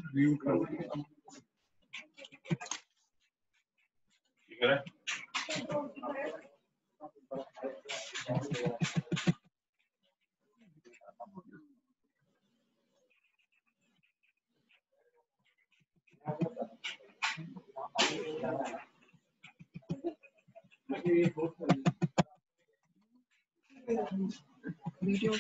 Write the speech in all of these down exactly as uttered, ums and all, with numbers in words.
Video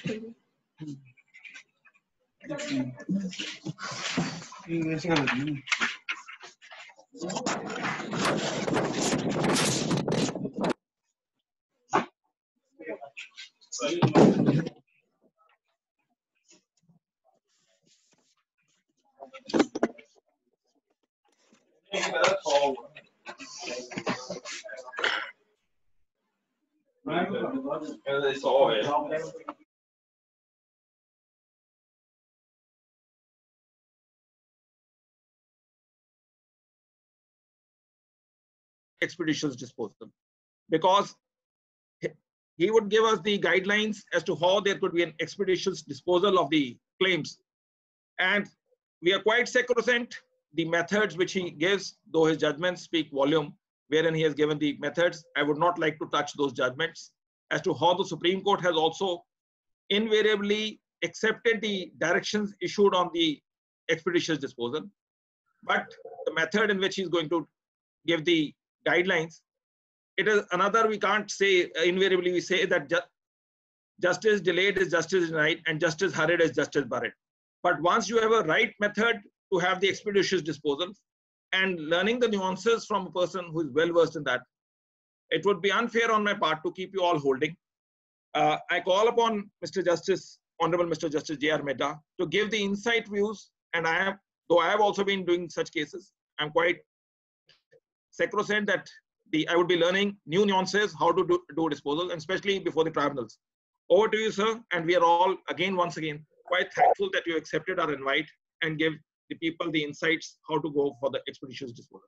expeditious disposal, because he would give us the guidelines as to how there could be an expeditious disposal of the claims. And we are quite sacrosanct. The methods which he gives, though his judgments speak volume, wherein he has given the methods, I would not like to touch those judgments as to how the Supreme Court has also invariably accepted the directions issued on the expeditious disposal. But the method in which he's going to give the guidelines, it is another, we can't say, uh, invariably we say that ju justice delayed is justice denied and justice hurried is justice buried. But once you have a right method to have the expeditious disposal and learning the nuances from a person who is well versed in that, it would be unfair on my part to keep you all holding. Uh, I call upon Mister Justice, Honorable Mister Justice J R Mehta, to give the insight views, and I have, though I have also been doing such cases, I'm quite sacrosanct that the I would be learning new nuances, how to do, do disposal, and especially before the tribunals. Over to you, sir, and we are all, again, once again, quite thankful that you accepted our invite and give the people the insights how to go for the expeditious disposal.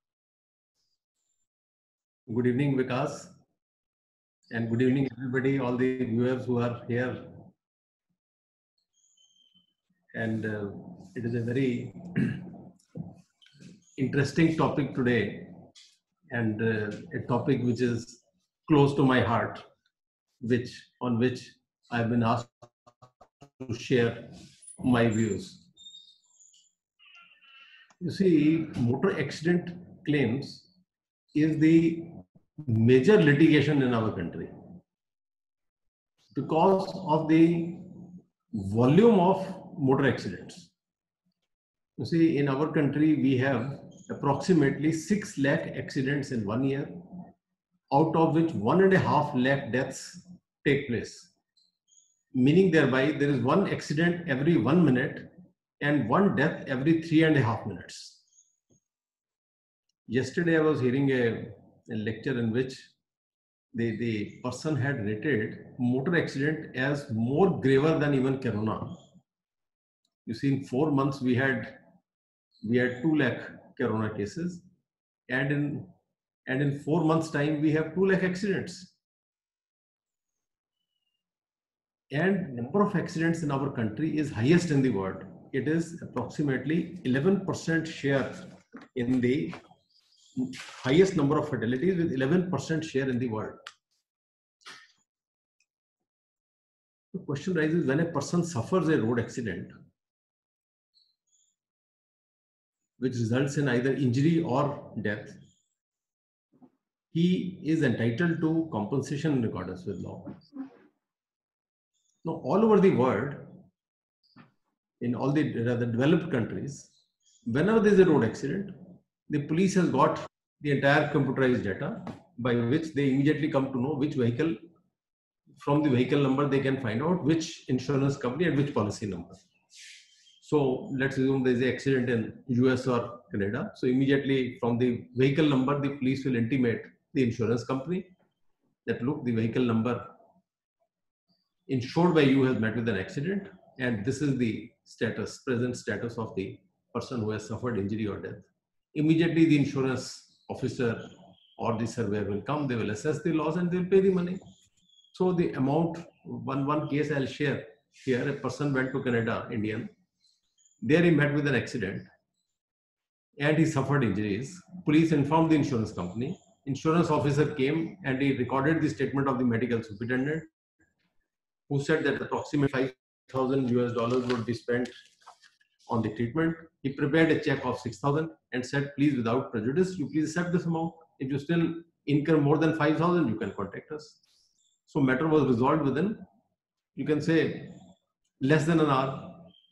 Good evening, Vikas, and good evening, everybody, all the viewers who are here. And uh, it is a very interesting topic today, and uh, a topic which is close to my heart, which on which I've been asked to share my views. You see, motor accident claims is the major litigation in our country because of the volume of motor accidents. You see, in our country, we have approximately six lakh accidents in one year, out of which one and a half lakh deaths take place. Meaning thereby there is one accident every one minute and one death every three and a half minutes. Yesterday I was hearing a, a lecture in which the, the person had rated motor accident as more graver than even corona. You see, in four months we had we had two lakh corona cases, and in and in four months time we have two lakh accidents. And number of accidents in our country is highest in the world. It is approximately eleven percent share in the highest number of fatalities, with eleven percent share in the world. The question rises, when a person suffers a road accident which results in either injury or death, he is entitled to compensation in accordance with law. Now, all over the world, in all the, the developed countries, whenever there is a road accident, the police has got the entire computerized data by which they immediately come to know which vehicle, from the vehicle number they can find out which insurance company and which policy number. So let's assume there is an accident in U S or Canada. So immediately from the vehicle number, the police will intimate the insurance company that, look, the vehicle number insured by you has met with an accident, and this is the status, present status of the person who has suffered injury or death. Immediately the insurance officer or the surveyor will come, they will assess the loss and they will pay the money. So the amount, one, one case I'll share here, a person went to Canada, Indian, there he met with an accident, and he suffered injuries. Police informed the insurance company. Insurance officer came and he recorded the statement of the medical superintendent, who said that approximately five thousand U S dollars would be spent on the treatment. He prepared a check of six thousand and said, please, without prejudice, you please accept this amount. If you still incur more than five thousand, you can contact us. So matter was resolved within, you can say, less than an hour.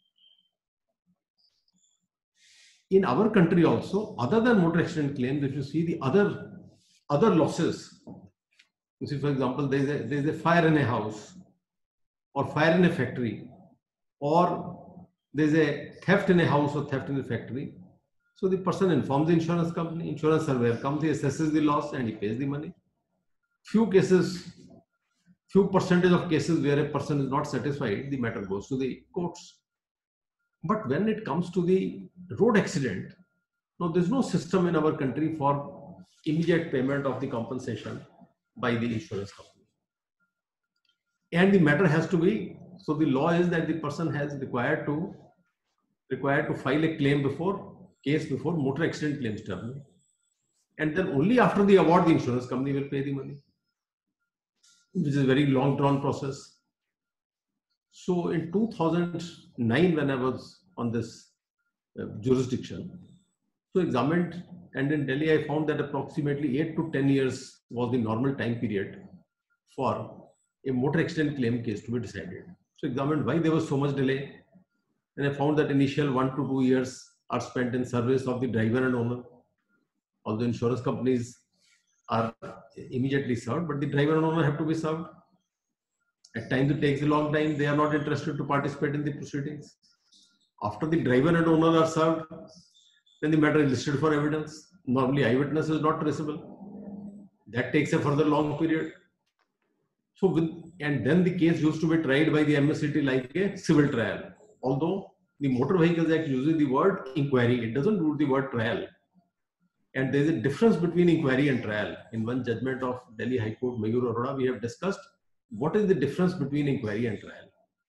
In our country also, other than motor accident claims, if you see the other other losses, you see, for example, there is a, there is a fire in a house, or fire in a factory, or there is a theft in a house or theft in a factory. So the person informs the insurance company, insurance surveyor comes, he assesses the loss and he pays the money. Few cases, few percentage of cases where a person is not satisfied, the matter goes to the courts. But when it comes to the road accident, now there's no system in our country for immediate payment of the compensation by the insurance company. And the matter has to be, so the law is that the person has required to required to file a claim before, case before motor accident claims tribunal. And then only after the award, the insurance company will pay the money, which is a very long drawn process. So in two thousand nine, when I was on this uh, jurisdiction, so examined, and in Delhi, I found that approximately eight to ten years was the normal time period for a motor accident claim case to be decided. So examined why there was so much delay, and I found that initial one to two years are spent in service of the driver and owner. Although insurance companies are immediately served, but the driver and owner have to be served. At times it takes a long time. They are not interested to participate in the proceedings. After the driver and owner are served, then the matter is listed for evidence. Normally eyewitness is not traceable. That takes a further long period. So with, and then the case used to be tried by the M S C T like a civil trial. Although the Motor Vehicles Act uses the word inquiry, it doesn't use the word trial. And there is a difference between inquiry and trial. In one judgment of Delhi High Court, Mayur Arora, we have discussed what is the difference between inquiry and trial.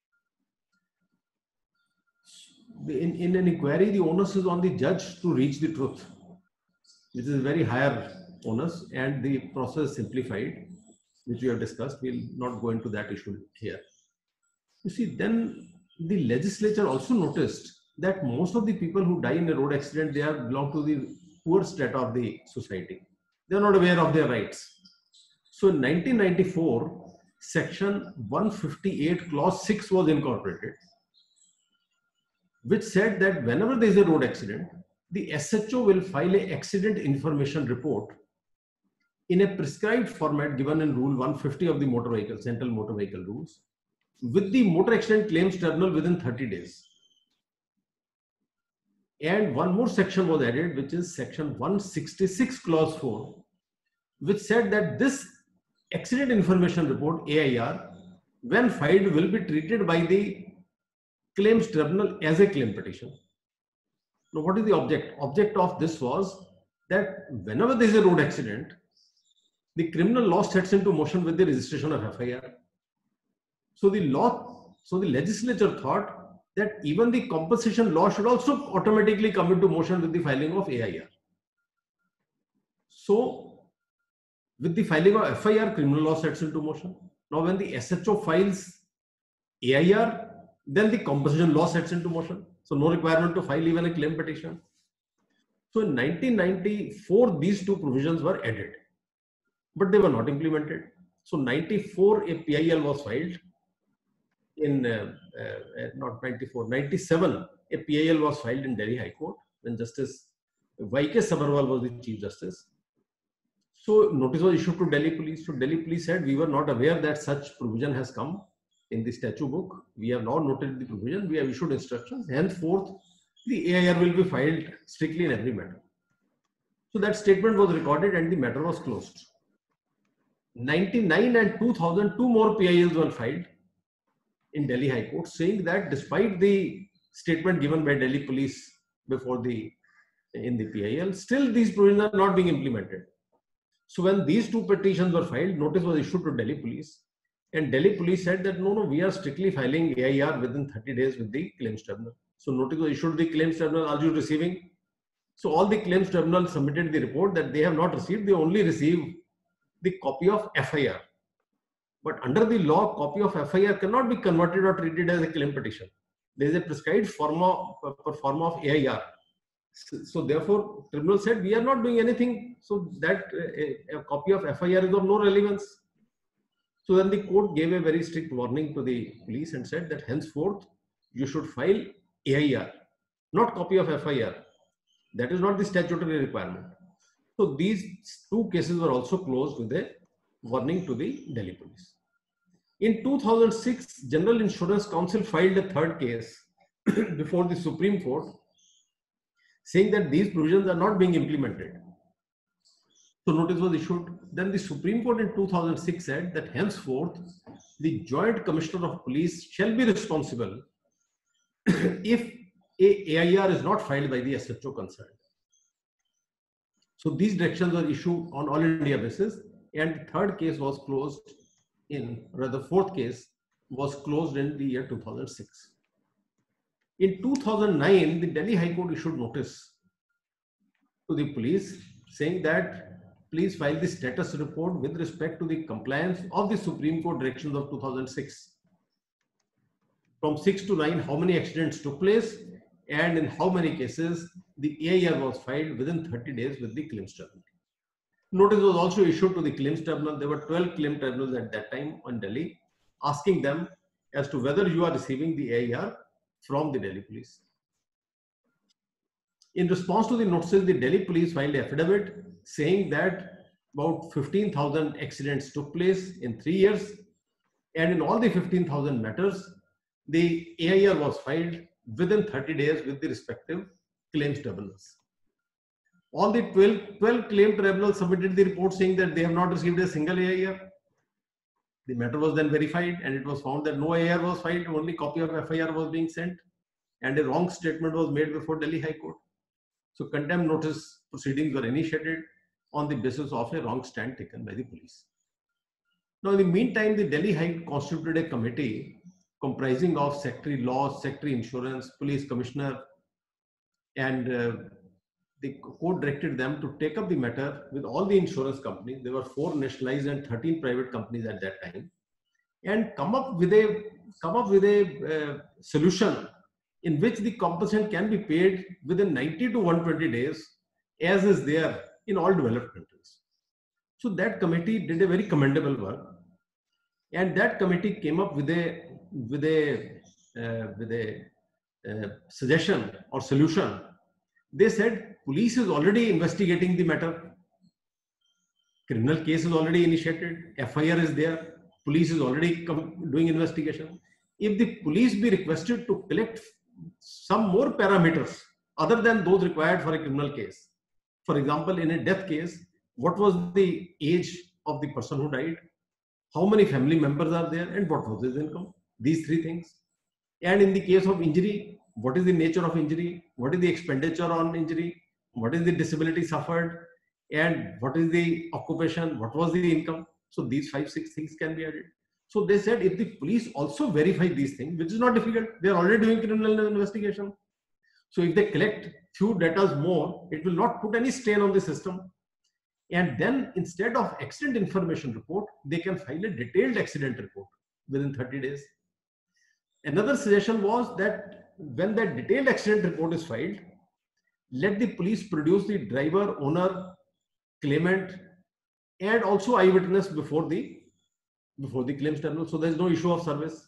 In, in an inquiry, the onus is on the judge to reach the truth, which is a very higher onus, and the process simplified, which we have discussed. We'll not go into that issue here. You see, then the legislature also noticed that most of the people who die in a road accident, they are belong to the poor strata of the society. They are not aware of their rights. So in nineteen ninety-four, section one fifty-eight clause six was incorporated, which said that whenever there is a road accident, the S H O will file an accident information report in a prescribed format given in Rule one fifty of the Motor Vehicle, Central Motor Vehicle Rules, with the Motor Accident Claims Tribunal within thirty days. And one more section was added, which is section one sixty-six clause four, which said that this accident information report, A I R, when filed, will be treated by the claims tribunal as a claim petition. Now, what is the object? Object of this was that whenever there is a road accident, the criminal law sets into motion with the registration of F I R. So the law, so the legislature thought that even the compensation law should also automatically come into motion with the filing of A I R. So with the filing of F I R, criminal law sets into motion. Now when the S H O files A I R, then the compensation law sets into motion. So no requirement to file even a claim petition. So in nineteen ninety-four, these two provisions were added, but they were not implemented. So ninety-four, a P I L was filed. In uh, uh, not ninety-four, ninety-seven, a P I L was filed in Delhi High Court when Justice Y K Sabharwal was the Chief Justice. So notice was issued to Delhi Police. So Delhi Police said, we were not aware that such provision has come in the statute book. We have now noted the provision. We have issued instructions. Henceforth, the A I R will be filed strictly in every matter. So that statement was recorded and the matter was closed. ninety-nine and two thousand, two more P I Ls were filed in Delhi High Court, saying that despite the statement given by Delhi Police before the in the P I L, still these provisions are not being implemented. So when these two petitions were filed, notice was issued to Delhi Police, and Delhi Police said that no, no, we are strictly filing A I R within thirty days with the claims tribunal. So notice was issued to the claims tribunal, are you receiving? So all the claims tribunal submitted the report that they have not received, they only receive the copy of F I R. But under the law, copy of F I R cannot be converted or treated as a claim petition. There is a prescribed form of, form of A I R. So, so therefore, tribunal said, we are not doing anything. So that uh, a, a copy of F I R is of no relevance. So then the court gave a very strict warning to the police and said that henceforth, you should file A I R, not copy of F I R. That is not the statutory requirement. So these two cases were also closed with a warning to the Delhi police. In two thousand six, General Insurance Council filed a third case before the Supreme Court, saying that these provisions are not being implemented. So notice was issued. Then the Supreme Court in two thousand six said that henceforth, the Joint Commissioner of Police shall be responsible if a AIR is not filed by the S H O concerned. So these directions were issued on all India basis, and the third case was closed in, rather fourth case was closed in the year two thousand six. In two thousand nine, the Delhi High Court issued notice to the police saying that please file the status report with respect to the compliance of the Supreme Court directions of two thousand six. From six to nine, how many accidents took place and in how many cases the A I R was filed within thirty days with the claims tribunal. Notice was also issued to the claims tribunal. There were twelve claim tribunals at that time on Delhi, asking them as to whether you are receiving the A I R from the Delhi police. In response to the notices, the Delhi police filed an affidavit saying that about fifteen thousand accidents took place in three years, and in all the fifteen thousand matters, the A I R was filed within thirty days with the respective claims tribunals. All the twelve, twelve claim tribunals submitted the report saying that they have not received a single A I R. The matter was then verified and it was found that no A I R was filed, only copy of F I R was being sent, and a wrong statement was made before Delhi High Court. So contempt notice proceedings were initiated on the basis of a wrong stand taken by the police. Now in the meantime, the Delhi High Court constituted a committee comprising of Secretary Law, Secretary Insurance, Police Commissioner, and uh, the court directed them to take up the matter with all the insurance companies. There were four nationalized and thirteen private companies at that time, and come up with a come up with a uh, solution in which the compensation can be paid within ninety to one hundred twenty days, as is there in all developed countries. So that committee did a very commendable work, and that committee came up with a with a uh, with a uh, suggestion or solution. They said police is already investigating the matter. Criminal case is already initiated. F I R is there. Police is already doing investigation. If the police be requested to collect some more parameters other than those required for a criminal case, for example, in a death case, what was the age of the person who died? How many family members are there? And what was his income? These three things. And in the case of injury, what is the nature of injury? What is the expenditure on injury? What is the disability suffered? And what is the occupation? What was the income? So these five, six things can be added. So they said if the police also verify these things, which is not difficult, they are already doing criminal investigation. So if they collect few data more, it will not put any strain on the system. And then instead of accident information report, they can file a detailed accident report within thirty days. Another suggestion was that when that detailed accident report is filed, let the police produce the driver, owner, claimant, and also eyewitness before the before the claims tribunal. So there is no issue of service.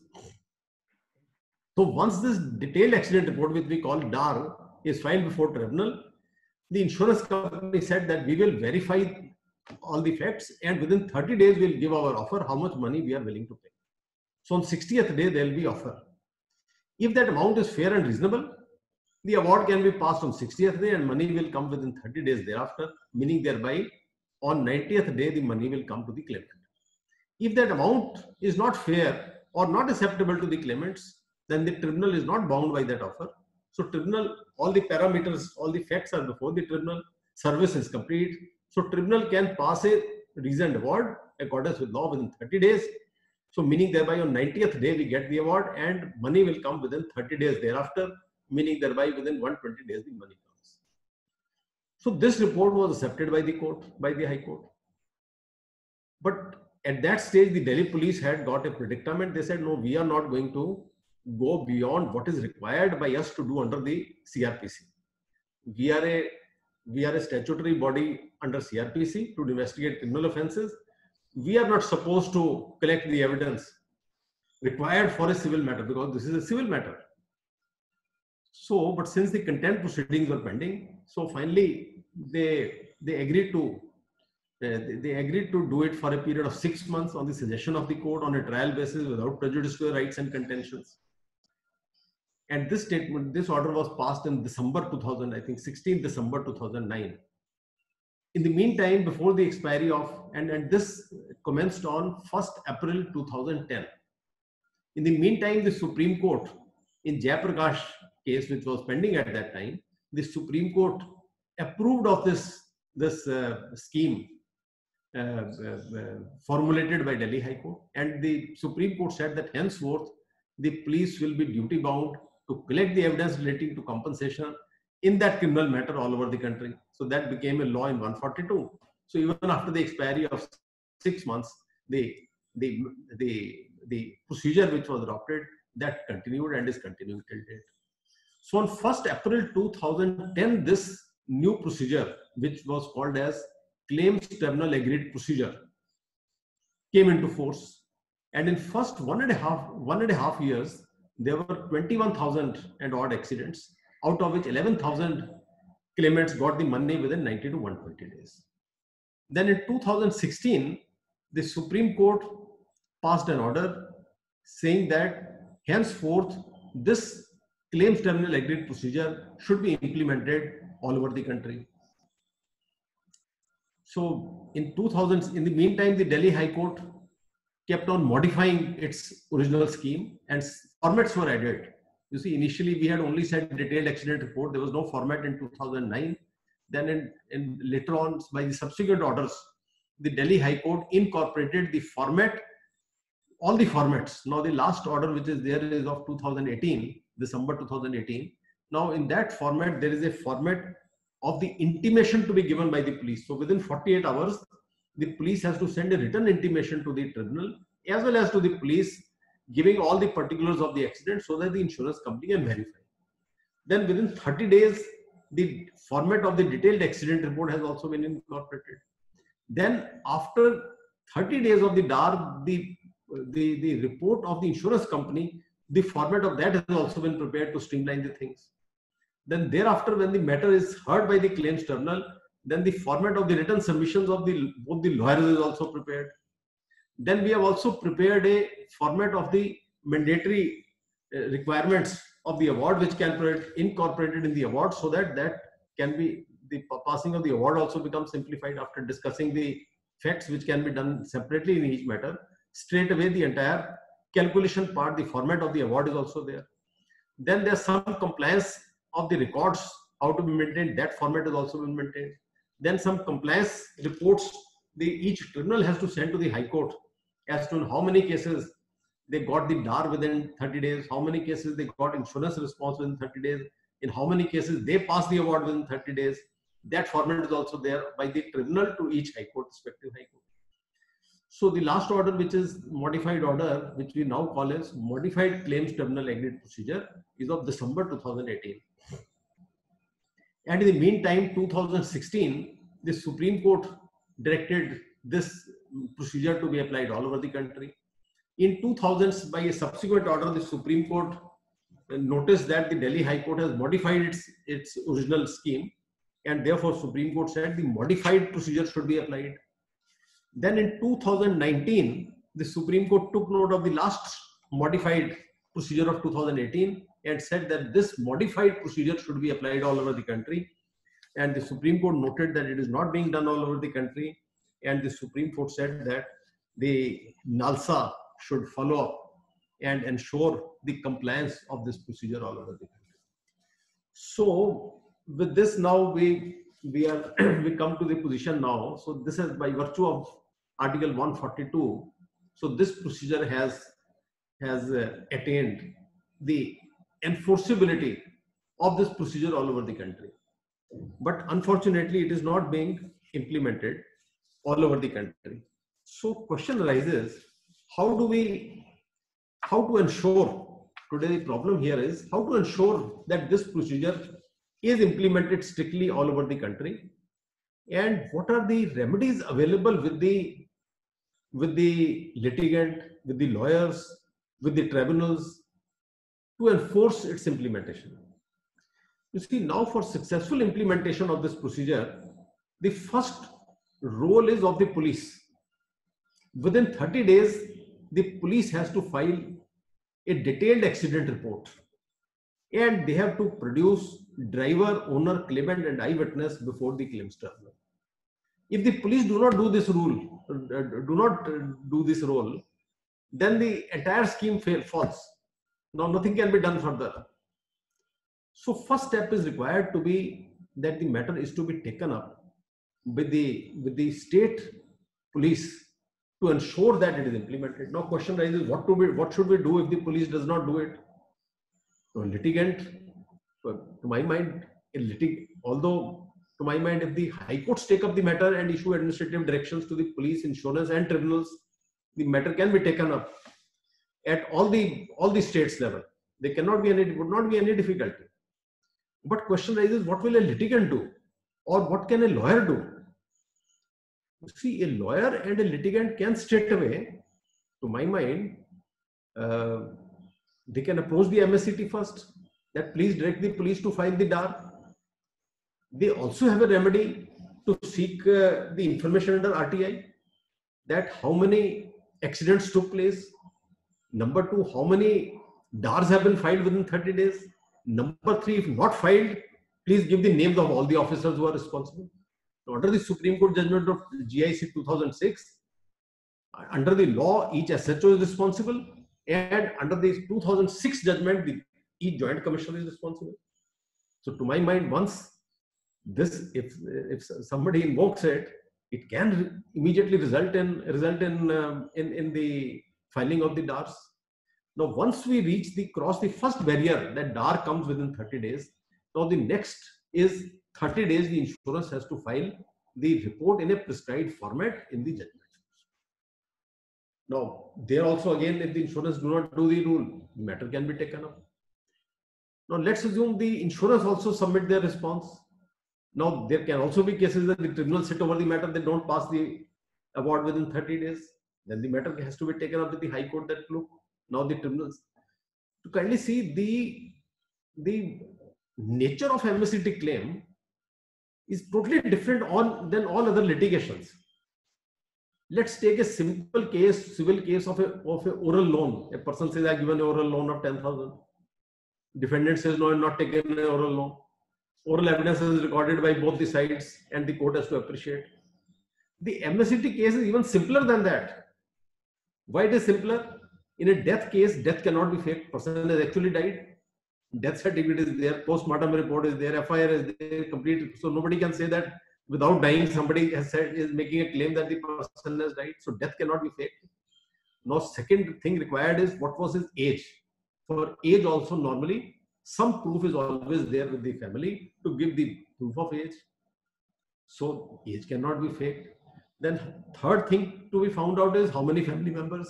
So once this detailed accident report, which we call D A R, is filed before tribunal, the insurance company said that we will verify all the facts and within thirty days we'll give our offer how much money we are willing to pay. So on sixtieth day there will be offer. If that amount is fair and reasonable, the award can be passed on sixtieth day and money will come within thirty days thereafter, meaning thereby on ninetieth day the money will come to the claimant. If that amount is not fair or not acceptable to the claimants, then the tribunal is not bound by that offer. So tribunal, all the parameters, all the facts are before the tribunal, service is complete. So tribunal can pass a reasoned award accordance with law within thirty days. So meaning thereby on ninetieth day we get the award and money will come within thirty days thereafter, meaning thereby within one hundred twenty days the money comes. So this report was accepted by the court, by the High Court. But at that stage, the Delhi police had got a predicament. They said, no, we are not going to go beyond what is required by us to do under the C R P C. We are a, we are a statutory body under C R P C to investigate criminal offences. We are not supposed to collect the evidence required for a civil matter because this is a civil matter. So, but since the contempt proceedings were pending, so finally they they agreed to uh, they, they agreed to do it for a period of six months on the suggestion of the court on a trial basis without prejudice to the rights and contentions. And this statement, this order was passed in December two thousand, I think sixteenth December two thousand nine. In the meantime, before the expiry of, and, and this commenced on first April two thousand ten. In the meantime, the Supreme Court in Jayaprakash case, which was pending at that time, the Supreme Court approved of this, this uh, scheme uh, uh, uh, formulated by Delhi High Court. And the Supreme Court said that henceforth, the police will be duty bound to collect the evidence relating to compensation in that criminal matter all over the country. So that became a law in one forty-two. So even after the expiry of six months, the, the, the, the procedure which was adopted, that continued and is continuing till date. So on first April two thousand ten, this new procedure, which was called as Claims Tribunal Agreed Procedure, came into force. And in first one and a half, one and a half years, there were twenty-one thousand and odd accidents, out of which eleven thousand claimants got the money within ninety to one hundred twenty days. Then in two thousand sixteen, the Supreme Court passed an order saying that henceforth, this Claims Tribunal Agreed Procedure should be implemented all over the country. So in two thousand, in the meantime, the Delhi High Court kept on modifying its original scheme and formats were added. You see, initially we had only said detailed accident report. There was no format in two thousand nine. Then in, in later on, by the subsequent orders, the Delhi High Court incorporated the format, all the formats. Now the last order which is there is of two thousand eighteen, December two thousand eighteen. Now in that format, there is a format of the intimation to be given by the police. So within forty-eight hours, the police has to send a written intimation to the tribunal as well as to the police, giving all the particulars of the accident so that the insurance company can verify. Then within thirty days, the format of the detailed accident report has also been incorporated. Then after thirty days of the D A R, the, the, the report of the insurance company, the format of that has also been prepared to streamline the things. Then thereafter, when the matter is heard by the claims tribunal, then the format of the written submissions of the both the lawyers is also prepared. Then we have also prepared a format of the mandatory uh, requirements of the award, which can be incorporated in the award, so that that can be, the passing of the award also becomes simplified after discussing the facts which can be done separately in each matter. Straight away, the entire calculation part, the format of the award is also there. Then there's some compliance of the records, how to be maintained, that format is also been maintained. Then some compliance reports, the each tribunal has to send to the High Court as to how many cases they got the D A R within thirty days, how many cases they got insurance response within thirty days, in how many cases they passed the award within thirty days. That format is also there by the tribunal to each High Court, respective High Court. So the last order, which is modified order, which we now call as Modified Claims Tribunal Agreed Procedure, is of December two thousand eighteen. And in the meantime, two thousand sixteen, the Supreme Court directed this procedure to be applied all over the country. In two thousand, by a subsequent order, the Supreme Court noticed that the Delhi High Court has modified its, its original scheme, and therefore Supreme Court said the modified procedure should be applied. Then in two thousand nineteen, the Supreme Court took note of the last modified procedure of two thousand eighteen and said that this modified procedure should be applied all over the country. And the Supreme Court noted that it is not being done all over the country. And the Supreme Court said that the NALSA should follow up and ensure the compliance of this procedure all over the country. So with this now we we are we come to the position now. So this is by virtue of Article one forty-two. So this procedure has has uh, attained the enforceability of this procedure all over the country. But unfortunately, it is not being implemented all over the country. So question arises, how do we, how to ensure, today the problem here is how to ensure that this procedure is implemented strictly all over the country, and what are the remedies available with the, with the litigant, with the lawyers, with the tribunals to enforce its implementation. You see, now for successful implementation of this procedure, the first role is of the police. Within thirty days, the police has to file a detailed accident report, and they have to produce driver, owner, claimant, and eyewitness before the claims tribunal. If the police do not do this rule, do not do this role, then the entire scheme fail, falls. Now nothing can be done further. So first step is required to be that the matter is to be taken up with the, with the state police to ensure that it is implemented. Now question arises, what to be, what should we do if the police does not do it? So litigant, to my mind, a litig, although to my mind, if the high courts take up the matter and issue administrative directions to the police, insurance, and tribunals, the matter can be taken up at all the all the states level. There cannot be any, would not be any difficulty. But question arises, what will a litigant do, or what can a lawyer do? See, a lawyer and a litigant can straight away, to my mind, uh, they can approach the M S C T first, that please direct the police to file the D A R. They also have a remedy to seek uh, the information under R T I, that how many accidents took place. Number two, how many D A Rs have been filed within thirty days. Number three, if not filed, please give the names of all the officers who are responsible. So under the Supreme Court judgment of G I C two thousand six, under the law, each S H O is responsible, and under the two thousand six judgment, the, each joint commissioner is responsible. So to my mind, once this, if if somebody invokes it, it can re immediately result in result in, um, in in the filing of the D A Rs. Now, once we reach the cross the first barrier, that D A R comes within thirty days. Now, the next is thirty days. The insurance has to file the report in a prescribed format in the judgment. Now, there also again, if the insurance do not do the rule, the matter can be taken up. Now, let's assume the insurance also submit their response. Now, there can also be cases that the tribunal sit over the matter, they don't pass the award within thirty days. Then the matter has to be taken up with the High Court that look. Now the tribunals, to kindly see the, the nature of M S C T claim is totally different on, than all other litigations. Let's take a simple case, civil case of a, of a oral loan. A person says, I given an oral loan of ten thousand. Defendant says, no, I have not taken an oral loan. Oral evidence is recorded by both the sides and the court has to appreciate. The M S C T case is even simpler than that. Why it is simpler? In a death case, death cannot be faked. Person has actually died. Death certificate is there. Post-mortem report is there. F I R is there. Complete. So nobody can say that without dying, somebody has said, is making a claim that the person has died. So death cannot be faked. Now, second thing required is what was his age. For age also, normally some proof is always there with the family to give the proof of age. So age cannot be faked. Then third thing to be found out is how many family members.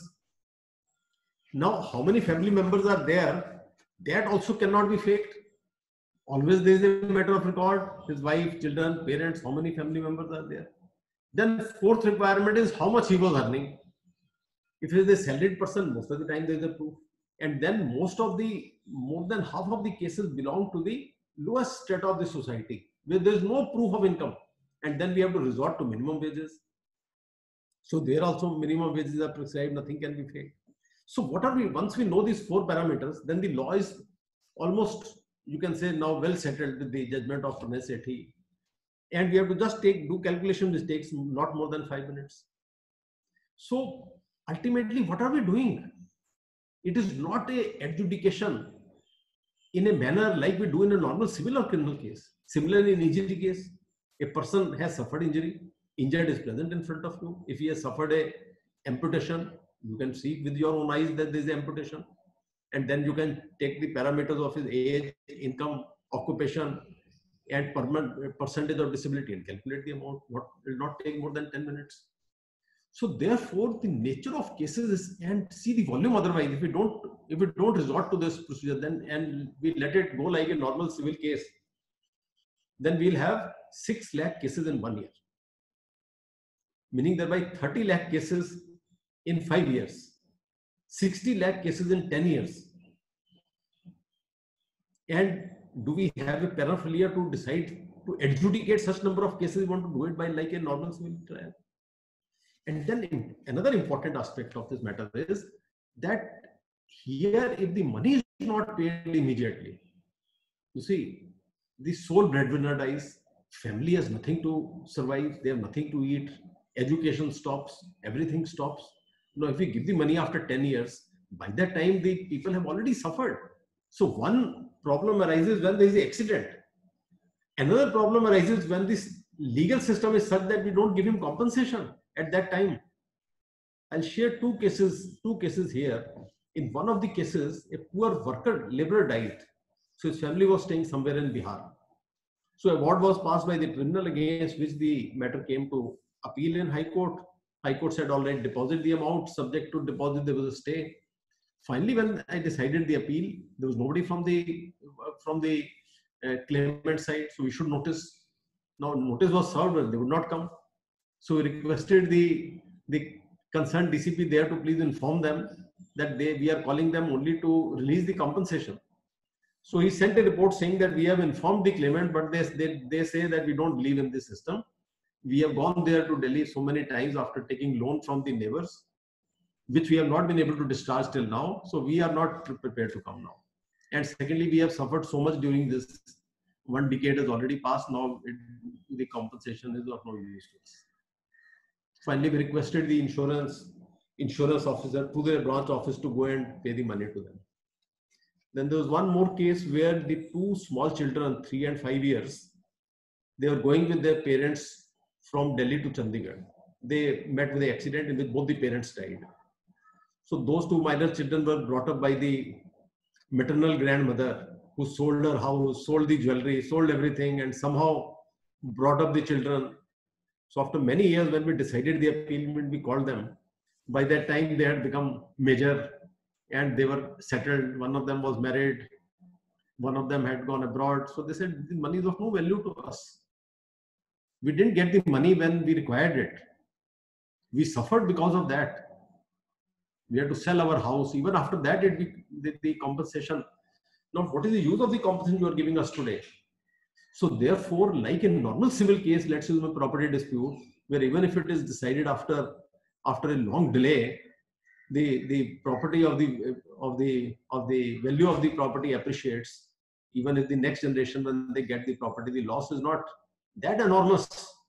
Now, how many family members are there, that also cannot be faked. Always there is a matter of record, his wife, children, parents, how many family members are there. Then fourth requirement is how much he was earning. If he is a salaried person, most of the time there is a proof. And then most of the, more than half of the cases belong to the lowest strata of the society, where there is no proof of income. And then we have to resort to minimum wages. So there also minimum wages are prescribed, nothing can be faked. So what are we, once we know these four parameters, then the law is almost, you can say now well settled with the judgment of Pranay Sethi. And we have to just take, do calculation mistakes, not more than five minutes. So ultimately, what are we doing? It is not a adjudication in a manner like we do in a normal civil or criminal case. Similarly, in injury case, a person has suffered injury, injured is present in front of you. If he has suffered a amputation, you can see with your own eyes that there is amputation, and then you can take the parameters of his age, income, occupation, and permanent percentage of disability and calculate the amount. What will not take more than ten minutes. So therefore, the nature of cases is, and see the volume. Otherwise, if we don't, if we don't resort to this procedure, then and we let it go like a normal civil case, then we'll have six lakh cases in one year. Meaning thereby thirty lakh cases in five years, sixty lakh cases in ten years. And do we have a paraphernalia to decide to adjudicate such number of cases? We want to do it by like a normal civil trial. And then in, another important aspect of this matter is that here, if the money is not paid immediately, you see, the sole breadwinner dies, family has nothing to survive, they have nothing to eat, education stops, everything stops. Now, if we give the money after ten years, by that time, the people have already suffered. So one problem arises when there is an accident. Another problem arises when this legal system is such that we don't give him compensation at that time. I'll share two cases, two cases here. In one of the cases, a poor worker, laborer died. So his family was staying somewhere in Bihar. So a award was passed by the tribunal against which the matter came to appeal in High Court. High Court said, all right, deposit the amount, subject to deposit, there was a stay. Finally, when I decided the appeal, there was nobody from the from the uh, claimant side, so we should notice. Now, notice was served, but they would not come. So we requested the the concerned D C P there to please inform them that they we are calling them only to release the compensation. So he sent a report saying that we have informed the claimant, but they they, they say that we don't believe in this system. We have gone there to Delhi so many times after taking loan from the neighbors, which we have not been able to discharge till now. So we are not prepared to come now. And secondly, we have suffered so much during this. One decade has already passed. Now it, the compensation is of no use to us. Finally, we requested the insurance insurance officer to their branch office to go and pay the money to them. Then there was one more case where the two small children, three and five years, they were going with their parents from Delhi to Chandigarh. They met with the accident in which both the parents died. So those two minor children were brought up by the maternal grandmother who sold her house, sold the jewelry, sold everything, and somehow brought up the children. So after many years, when we decided the appeal, we called them. By that time, they had become major and they were settled. One of them was married. One of them had gone abroad. So they said, the money is of no value to us. We didn't get the money when we required it. We suffered because of that. We had to sell our house. Even after that, it be, the, the compensation. Now, what is the use of the compensation you are giving us today? So therefore, like a normal civil case, let's use a property dispute, where even if it is decided after, after a long delay, the, the property of the, of, the, of the value of the property appreciates. Even if the next generation, when they get the property, the loss is not that enormous.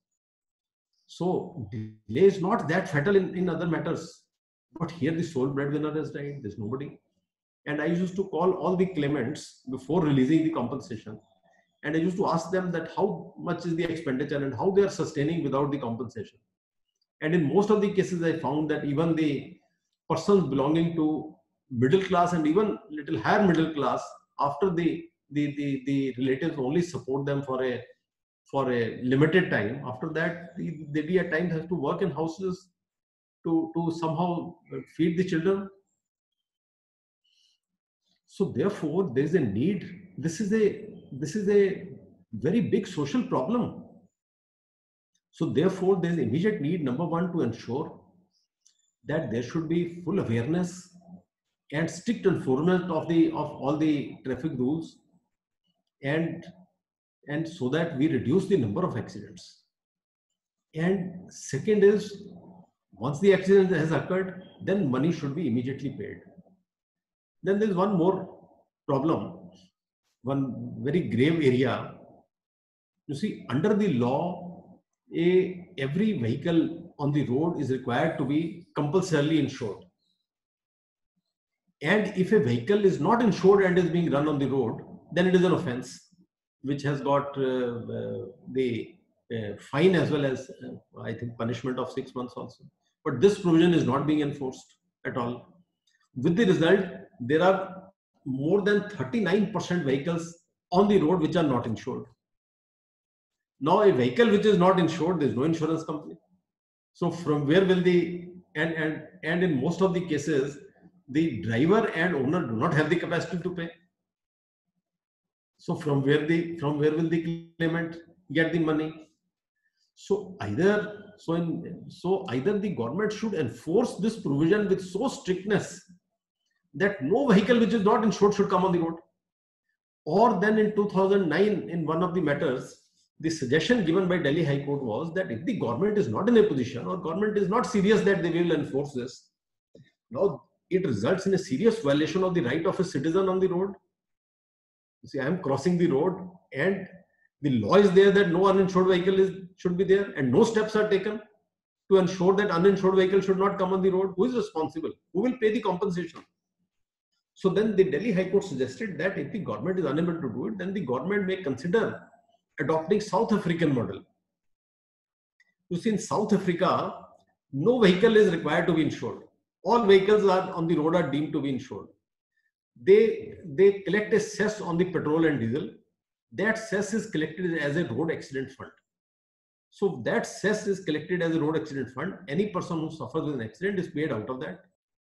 So delay is not that fatal in, in other matters. But here the sole breadwinner has died, there's nobody. And I used to call all the claimants before releasing the compensation. And I used to ask them that how much is the expenditure and how they are sustaining without the compensation. And in most of the cases, I found that even the persons belonging to middle class and even little higher middle class, after the, the, the, the relatives only support them for a, for a limited time, after that, the, they at times have to work in houses to, to somehow feed the children. So therefore, there is a need. This is a, this is a very big social problem. So therefore, there is immediate need, number one, to ensure that there should be full awareness and strict enforcement of the of all the traffic rules, and and so that we reduce the number of accidents. And second is, once the accident has occurred, then money should be immediately paid. Then there is one more problem, one very grave area. You see, under the law, a, every vehicle on the road is required to be compulsorily insured. And if a vehicle is not insured and is being run on the road, then it is an offense which has got uh, uh, the uh, fine as well as, uh, I think, punishment of six months also. But this provision is not being enforced at all. With the result, there are more than thirty-nine percent vehicles on the road which are not insured. Now a vehicle which is not insured, there is no insurance company. So from where will the, and, and, and in most of the cases, the driver and owner do not have the capacity to pay. So from where the, from where will the claimant get the money? So either, so in, so either the government should enforce this provision with so strictness that no vehicle which is not insured should come on the road. Or then in two thousand nine, in one of the matters, the suggestion given by Delhi High Court was that if the government is not in a position or government is not serious that they will enforce this, now it results in a serious violation of the right of a citizen on the road. You see, I am crossing the road and the law is there that no uninsured vehicle is, should be there, and no steps are taken to ensure that uninsured vehicle should not come on the road. Who is responsible? Who will pay the compensation? So then the Delhi High Court suggested that if the government is unable to do it, then the government may consider adopting South African model. You see, in South Africa, no vehicle is required to be insured. All vehicles are on the road are deemed to be insured. They, they collect a cess on the petrol and diesel. That cess is collected as a road accident fund. So that cess is collected as a road accident fund. Any person who suffers with an accident is paid out of that.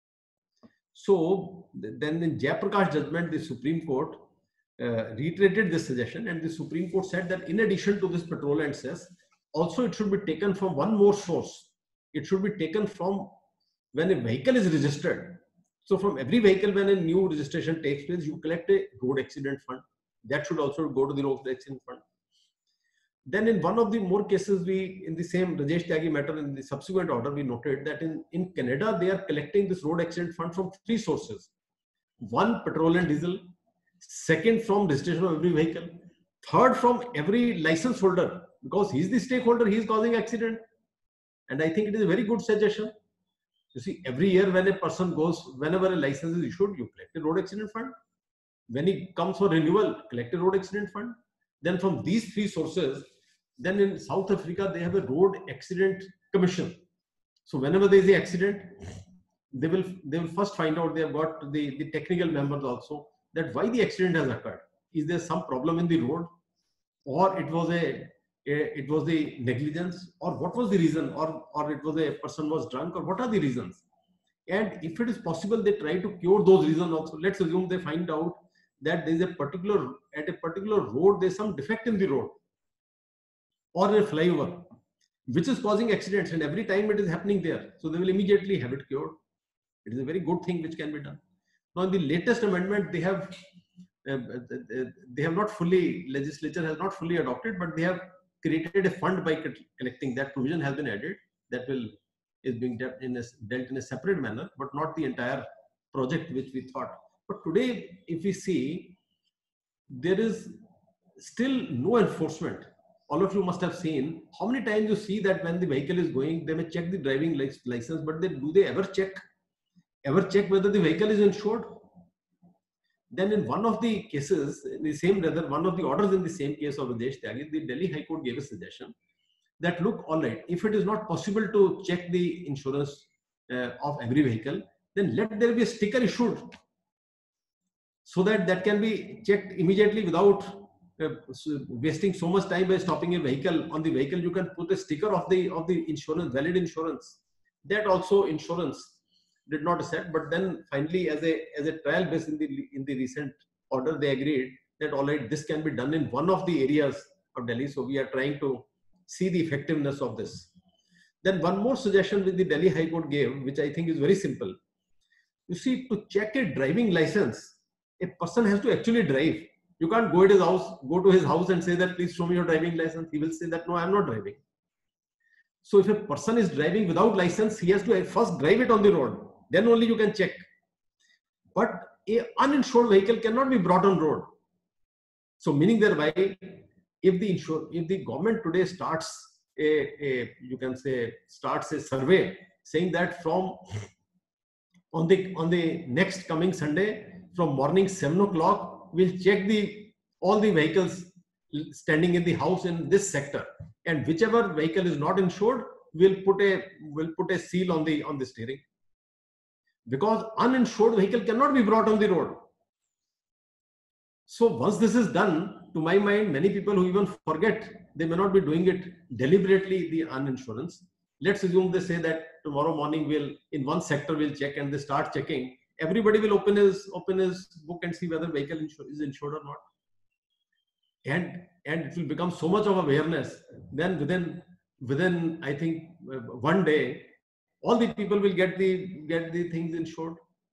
So then in Jayaprakash judgment, the Supreme Court uh, reiterated this suggestion, and the Supreme Court said that in addition to this petrol and cess, also it should be taken from one more source. It should be taken from when a vehicle is registered. So from every vehicle, when a new registration takes place, you collect a road accident fund. That should also go to the road accident fund. Then in one of the more cases, we, in the same Rajesh Tyagi matter, in the subsequent order, we noted that in, in Canada, they are collecting this road accident fund from three sources. One, petrol and diesel. Second, from registration of every vehicle. Third, from every license holder, because he's the stakeholder, he's causing accident. And I think it is a very good suggestion. You see, every year when a person goes, whenever a license is issued, you collect a road accident fund. When he comes for renewal, collect a road accident fund. Then from these three sources, then in South Africa, they have a road accident commission. So whenever there is an accident, they will, they will first find out, they have got the, the technical members also, that why the accident has occurred. Is there some problem in the road? Or it was a, a it was the negligence? Or what was the reason? Or, or it was a person was drunk? Or what are the reasons? And if it is possible, they try to cure those reasons also. Let's assume they find out that there is a particular, at a particular road, there is some defect in the road or a flyover, which is causing accidents, and every time it is happening there. So they will immediately have it cured. It is a very good thing which can be done. Now in the latest amendment, they have, uh, they have not fully, legislature has not fully adopted, but they have created a fund by collecting. That provision has been added. That will, is being dealt in a, dealt in a separate manner, but not the entire project which we thought. But today, if we see, there is still no enforcement. All of you must have seen how many times you see that when the vehicle is going, they may check the driving license, but they, do they ever check, ever check whether the vehicle is insured? Then in one of the cases, in the same, rather, one of the orders in the same case of Rajesh Tyagi, the Delhi High Court gave a suggestion that, look, all right, if it is not possible to check the insurance uh, of every vehicle, then let there be a sticker issued, so that that can be checked immediately without uh, wasting so much time by stopping a vehicle. On the vehicle, you can put a sticker of the of the insurance, valid insurance. That also insurance did not accept. But then finally, as a as a trial base in the in the recent order, they agreed that all right, this can be done in one of the areas of Delhi. So we are trying to see the effectiveness of this. Then one more suggestion which the Delhi High Court gave, which I think is very simple. You see, to check a driving license, a person has to actually drive. You can't go to his house, go to his house and say that, please show me your driving license. He will say that, no, I'm not driving. So if a person is driving without license, he has to first drive it on the road. Then only you can check. But an uninsured vehicle cannot be brought on road. So meaning thereby, if the insure, if the government today starts a, a, you can say, starts a survey saying that from on the on the next coming Sunday, from morning seven o'clock, we'll check the all the vehicles standing in the house in this sector, and whichever vehicle is not insured, we'll put a will put a seal on the on the steering, because uninsured vehicle cannot be brought on the road. So once this is done, to my mind, many people who even forget, they may not be doing it deliberately, the uninsurance. Let's assume they say that tomorrow morning we'll, in one sector we'll check, and they start checking. Everybody will open his, open his book and see whether vehicle insur is insured or not. And, and it will become so much of awareness. Then within, within I think uh, one day, all the people will get the, get the things insured.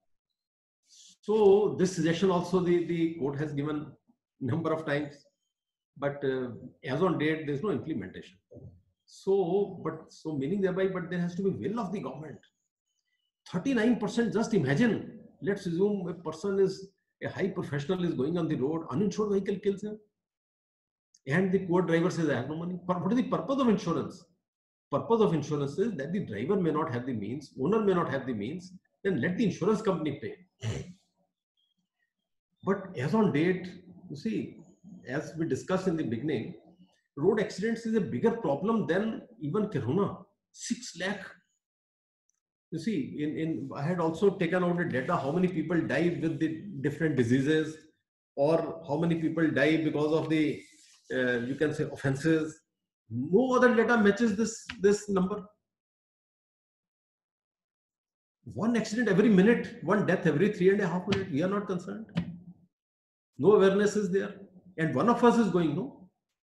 So this suggestion also the, the court has given number of times, but uh, as on date, there's no implementation. So, but so meaning thereby, but there has to be will of the government. thirty-nine percent, just imagine, let's assume a person is, a high professional is going on the road, uninsured vehicle kills him. And the poor driver says, I have no money. What is the purpose of insurance? Purpose of insurance is that the driver may not have the means, owner may not have the means, then let the insurance company pay. But as on date, you see, as we discussed in the beginning, road accidents is a bigger problem than even Corona. Six lakh. You see, in, in I had also taken out the data how many people die with the different diseases, or how many people die because of the uh, you can say offenses. No other data matches this this number. One accident every minute, one death every three and a half minutes. We are not concerned. No awareness is there, and one of us is going no.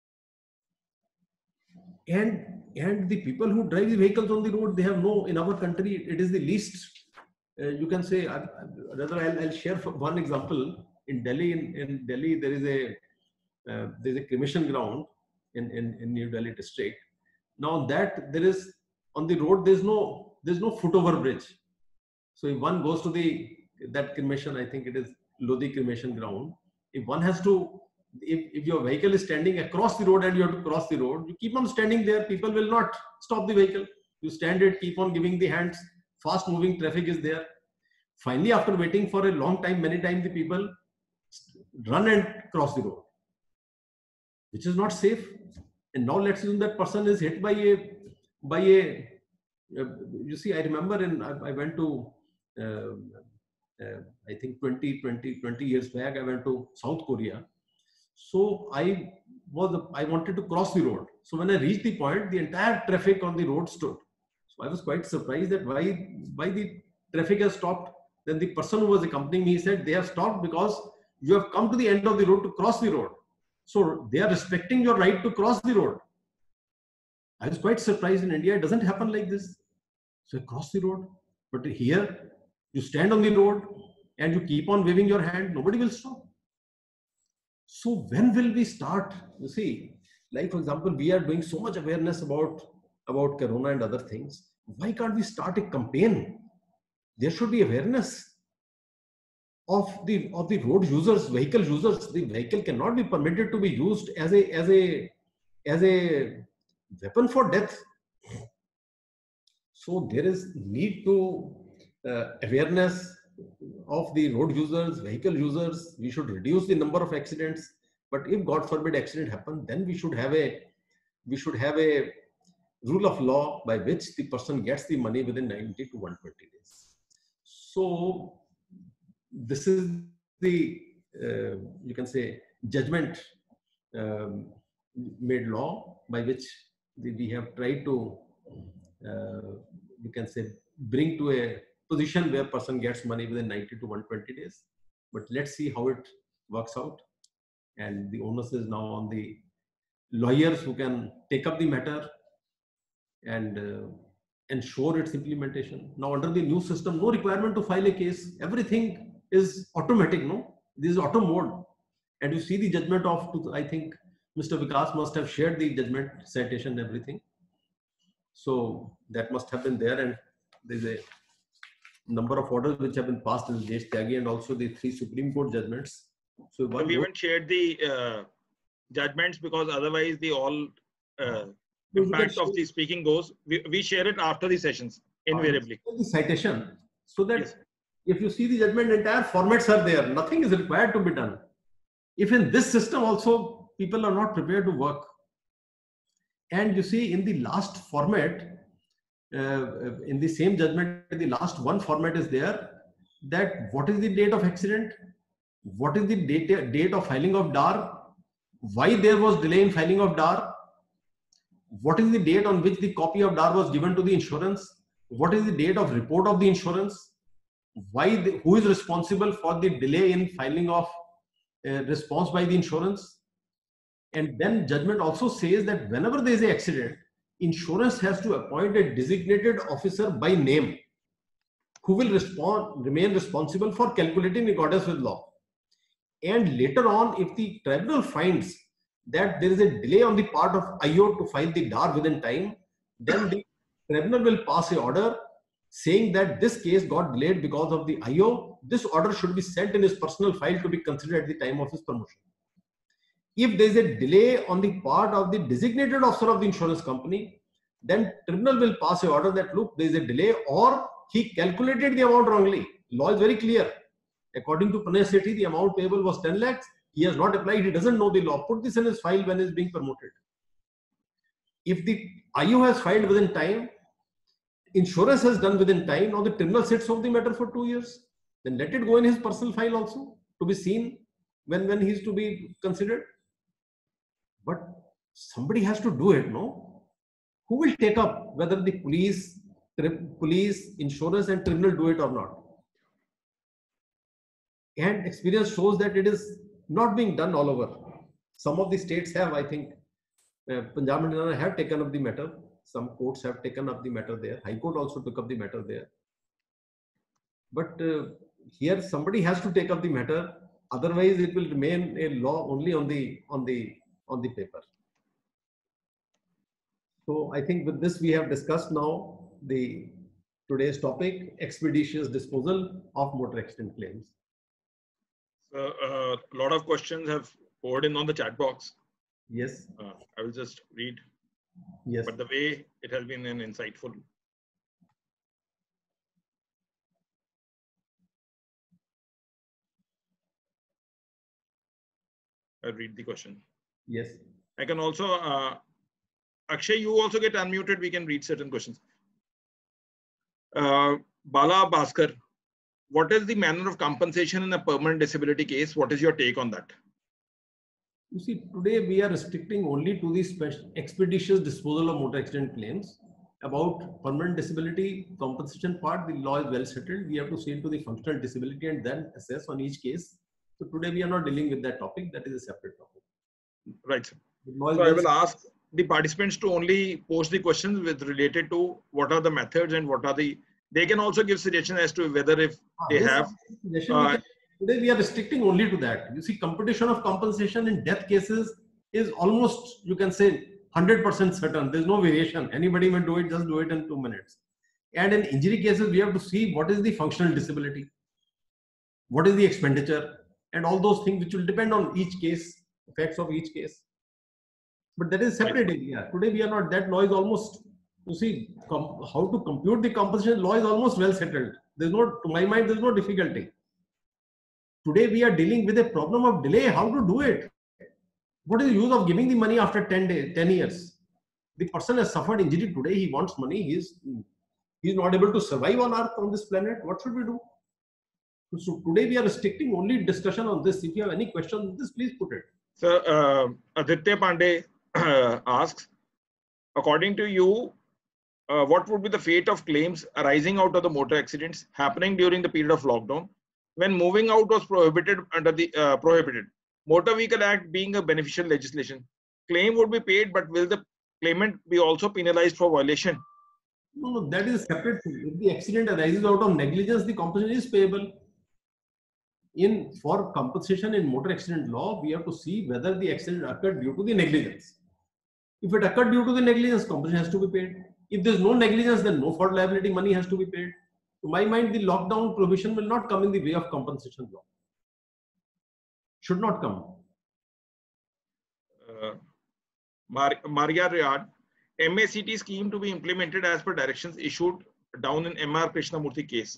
And and the people who drive the vehicles on the road, they have no. In our country, it is the least. Uh, you can say. Uh, rather, I'll, I'll share one example. In Delhi, in, in Delhi, there is a uh, there is a cremation ground in, in in New Delhi district. Now that there is on the road, there's no there's no footover bridge. So if one goes to the that cremation, I think it is Lodi cremation ground. If one has to, if, if your vehicle is standing across the road and you have to cross the road, you keep on standing there. People will not stop the vehicle. You stand it, keep on giving the hands. Fast moving traffic is there. Finally, after waiting for a long time, many times the people run and cross the road, which is not safe. And now let's assume that person is hit by a, by a, uh, you see, I remember in, I, I went to, uh, uh, I think twenty, twenty, twenty years back, I went to South Korea. So I was, I wanted to cross the road. So when I reached the point, the entire traffic on the road stood. So I was quite surprised that why, why the traffic has stopped. Then the person who was accompanying me said, they have stopped because you have come to the end of the road to cross the road. So they are respecting your right to cross the road. I was quite surprised. In India, it doesn't happen like this. So I cross the road. But here, you stand on the road and you keep on waving your hand, nobody will stop. So when will we start? You see, like for example, we are doing so much awareness about, about Corona and other things. Why can't we start a campaign? There should be awareness of the, of the road users, vehicle users. The vehicle cannot be permitted to be used as a, as a, as a weapon for death. So there is need to uh, awareness of the road users, vehicle users. We should reduce the number of accidents. But if God forbid accident happen, then we should have a we should have a rule of law by which the person gets the money within ninety to one hundred twenty days. So this is the uh, you can say judgment um, made law by which the, we have tried to uh, you can say bring to a position where person gets money within ninety to one hundred twenty days. But let's see how it works out. And the onus is now on the lawyers who can take up the matter and uh, ensure its implementation. Now under the new system, no requirement to file a case. Everything is automatic, no? This is auto mode. And you see the judgment of, I think Mister Vikas must have shared the judgment citation and everything. So that must have been there, and there's a number of orders which have been passed in Desh Tyagi and also the three Supreme Court judgments. So one we haven't shared the uh, judgments because otherwise the all uh, impact of the speaking goes. We, we share it after the sessions invariably. Uh, the citation, so that yes. If you see the judgment, entire formats are there. Nothing is required to be done. If in this system also people are not prepared to work, and you see in the last format, uh, in the same judgment, the last one format is there, that what is the date of accident, what is the date, date of filing of D A R, why there was delay in filing of D A R, what is the date on which the copy of D A R was given to the insurance, what is the date of report of the insurance, why the, who is responsible for the delay in filing of uh, response by the insurance. And then judgment also says that whenever there is an accident, insurance has to appoint a designated officer by name who will respond, remain responsible for calculating in accordance with law. And later on, if the tribunal finds that there is a delay on the part of I O to file the D A R within time, then the tribunal will pass an order saying that this case got delayed because of the I O. This order should be sent in his personal file to be considered at the time of his promotion. If there is a delay on the part of the designated officer of the insurance company, then tribunal will pass an order that, look, there is a delay or he calculated the amount wrongly. Law is very clear. According to Pranay Sethi, the amount payable was ten lakhs. He has not applied. He doesn't know the law. Put this in his file when he is being promoted. If the I O has filed within time, insurance has done within time, now the tribunal sits over the matter for two years. Then let it go in his personal file also to be seen when, when he is to be considered. But somebody has to do it, no? Who will take up whether the police, police, insurance and tribunal do it or not? And experience shows that it is not being done all over. Some of the states have, I think, uh, Punjab and Haryana have taken up the matter. Some courts have taken up the matter there. High Court also took up the matter there. But uh, here somebody has to take up the matter. Otherwise, it will remain a law only on the on the on the paper. So I think with this we have discussed now the today's topic: expeditious disposal of motor accident claims. So uh, a lot of questions have poured in on the chat box. Yes. Uh, I will just read. Yes. But the way it has been an insightful. I'll read the question. Yes. I can also, uh, Akshay, you also get unmuted. We can read certain questions. Uh, Bala Bhaskar, what is the manner of compensation in a permanent disability case? What is your take on that? You see, today we are restricting only to the special expeditious disposal of motor accident claims. About permanent disability compensation part, the law is well settled. We have to see into the functional disability and then assess on each case. So today we are not dealing with that topic. That is a separate topic. Right, sir. So I will ask the participants to only post the questions with related to what are the methods and what are the, they can also give suggestions as to whether if ah, they have. Uh, Today we are restricting only to that. You see, computation of compensation in death cases is almost, you can say, one hundred percent certain. There's no variation. Anybody may do it, just do it in two minutes. And in injury cases, we have to see what is the functional disability, what is the expenditure, and all those things which will depend on each case, effects of each case. But that is separate area. Today we are not, that law is almost, you see, how to compute the compensation law is almost well settled. There's no, to my mind, there's no difficulty. Today we are dealing with a problem of delay. How to do it? What is the use of giving the money after ten days, ten years? The person has suffered injury today. He wants money. He is he's not able to survive on Earth, on this planet. What should we do? So today we are restricting only discussion on this. If you have any questions on this, please put it. So uh, Aditya Pandey uh, asks, according to you, uh, what would be the fate of claims arising out of the motor accidents happening during the period of lockdown, when moving out was prohibited under the uh, prohibited Motor Vehicle Act being a beneficial legislation? Claim would be paid, but will the claimant be also penalized for violation? No, no, that is separate. If the accident arises out of negligence, the compensation is payable. In for compensation in motor accident law, we have to see whether the accident occurred due to the negligence. If it occurred due to the negligence, compensation has to be paid. If there is no negligence, then no fault liability money has to be paid. To my mind, the lockdown provision will not come in the way of compensation law. Should not come. Uh, Mar Maria Riyad, M A C T scheme to be implemented as per directions issued down in M R Krishnamurthy case.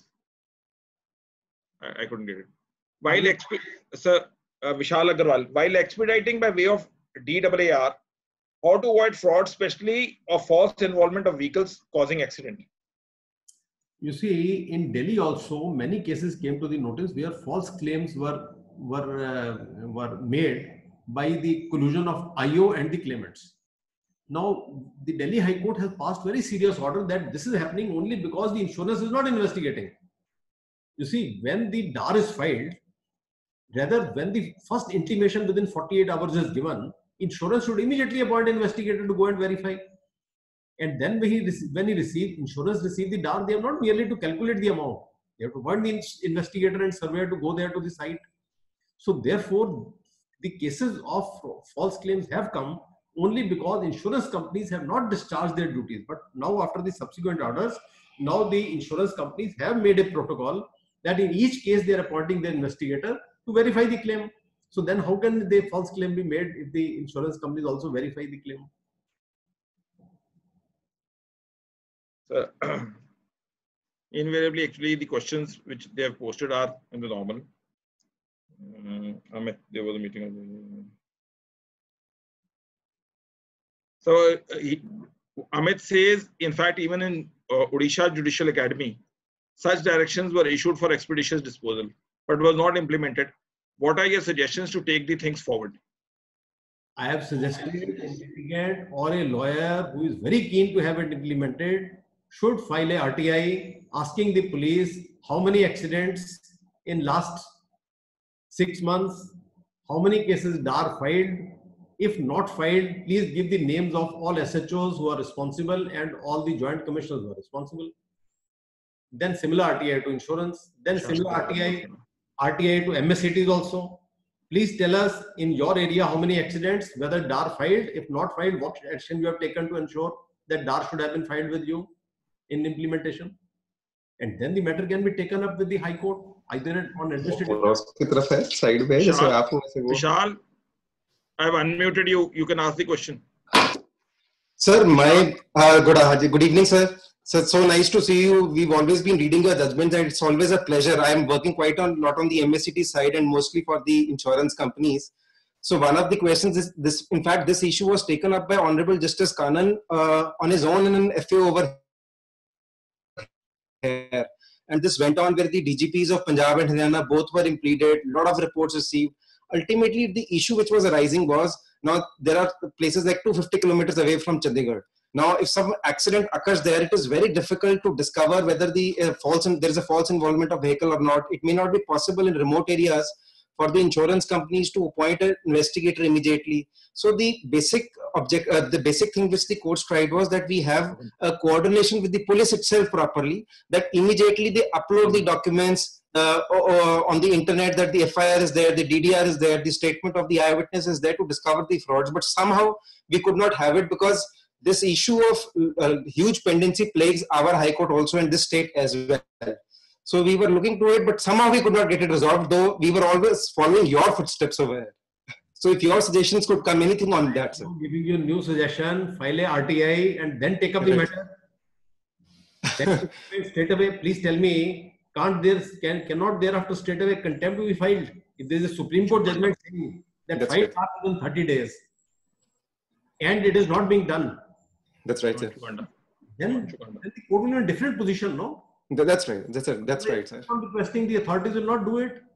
I, I couldn't get it. While exp Sir uh, Vishal Agarwal, while expediting by way of D A A R, how to avoid fraud, especially of false involvement of vehicles causing accident? You see, in Delhi also, many cases came to the notice where false claims were were uh, were made by the collusion of I O and the claimants. Now, the Delhi High Court has passed very serious order that this is happening only because the insurance is not investigating. You see, when the D A R is filed, rather when the first intimation within forty-eight hours is given, insurance should immediately appoint an investigator to go and verify. And then when he, when he received, insurance received the D A R, they have not merely to calculate the amount. They have to want the investigator and surveyor to go there to the site. So therefore, the cases of false claims have come only because insurance companies have not discharged their duties. But now after the subsequent orders, now the insurance companies have made a protocol that in each case they are appointing the investigator to verify the claim. So then how can the false claim be made if the insurance companies also verify the claim? So, invariably, actually, the questions which they have posted are in the normal. Um, Amit, there was a meeting. So, uh, he, Amit says, in fact, even in uh, Odisha Judicial Academy, such directions were issued for expeditious disposal, but was not implemented. What are your suggestions to take the things forward? I have suggested a litigant or a lawyer who is very keen to have it implemented should file a R T I asking the police how many accidents in last six months, how many cases D A R filed. If not filed, please give the names of all S H Os who are responsible and all the joint commissioners who are responsible. Then similar R T I to insurance, then similar R T I, R T I to M S C Ts also. Please tell us in your area how many accidents, whether D A R filed. If not filed, what action you have taken to ensure that D A R should have been filed with you in implementation. And then the matter can be taken up with the High Court, either on administrative. Vishal, I have unmuted you. You can ask the question. Sir, my uh, good, uh, good evening, sir. Sir, so nice to see you. We've always been reading your judgments, and it's always a pleasure. I am working quite on not on the M S C T side and mostly for the insurance companies. So one of the questions is this. In fact, this issue was taken up by Honorable Justice Kanan uh, on his own in an F A over here, and this went on where the D G Ps of Punjab and Haryana both were implemented. A lot of reports received. Ultimately, the issue which was arising was, now there are places like two hundred fifty kilometers away from Chandigarh. Now, if some accident occurs there, it is very difficult to discover whether the uh, false in, there is a false involvement of vehicle or not. It may not be possible in remote areas for the insurance companies to appoint an investigator immediately. So the basic object, uh, the basic thing which the court tried was that we have a coordination with the police itself properly, that immediately they upload the documents uh, on the internet, that the F I R is there, the D D R is there, the statement of the eyewitness is there to discover the frauds. But somehow we could not have it because this issue of uh, huge pendency plagues our High Court also in this state as well. So we were looking to it, but somehow we could not get it resolved, though we were always following your footsteps over here. So if your suggestions could come, anything on that, sir. I'm giving you a new suggestion, file a R T I and then take up the matter. Then straight away, please tell me, can't there, can, cannot thereafter straight away contempt be filed? If there is a Supreme Court judgment saying that That's file right. starts within thirty days and it is not being done. That's right, sir. Then, then the court will be in a different position, no? That's right. That's right. That's right, sir. I'm requesting the authorities will not do it.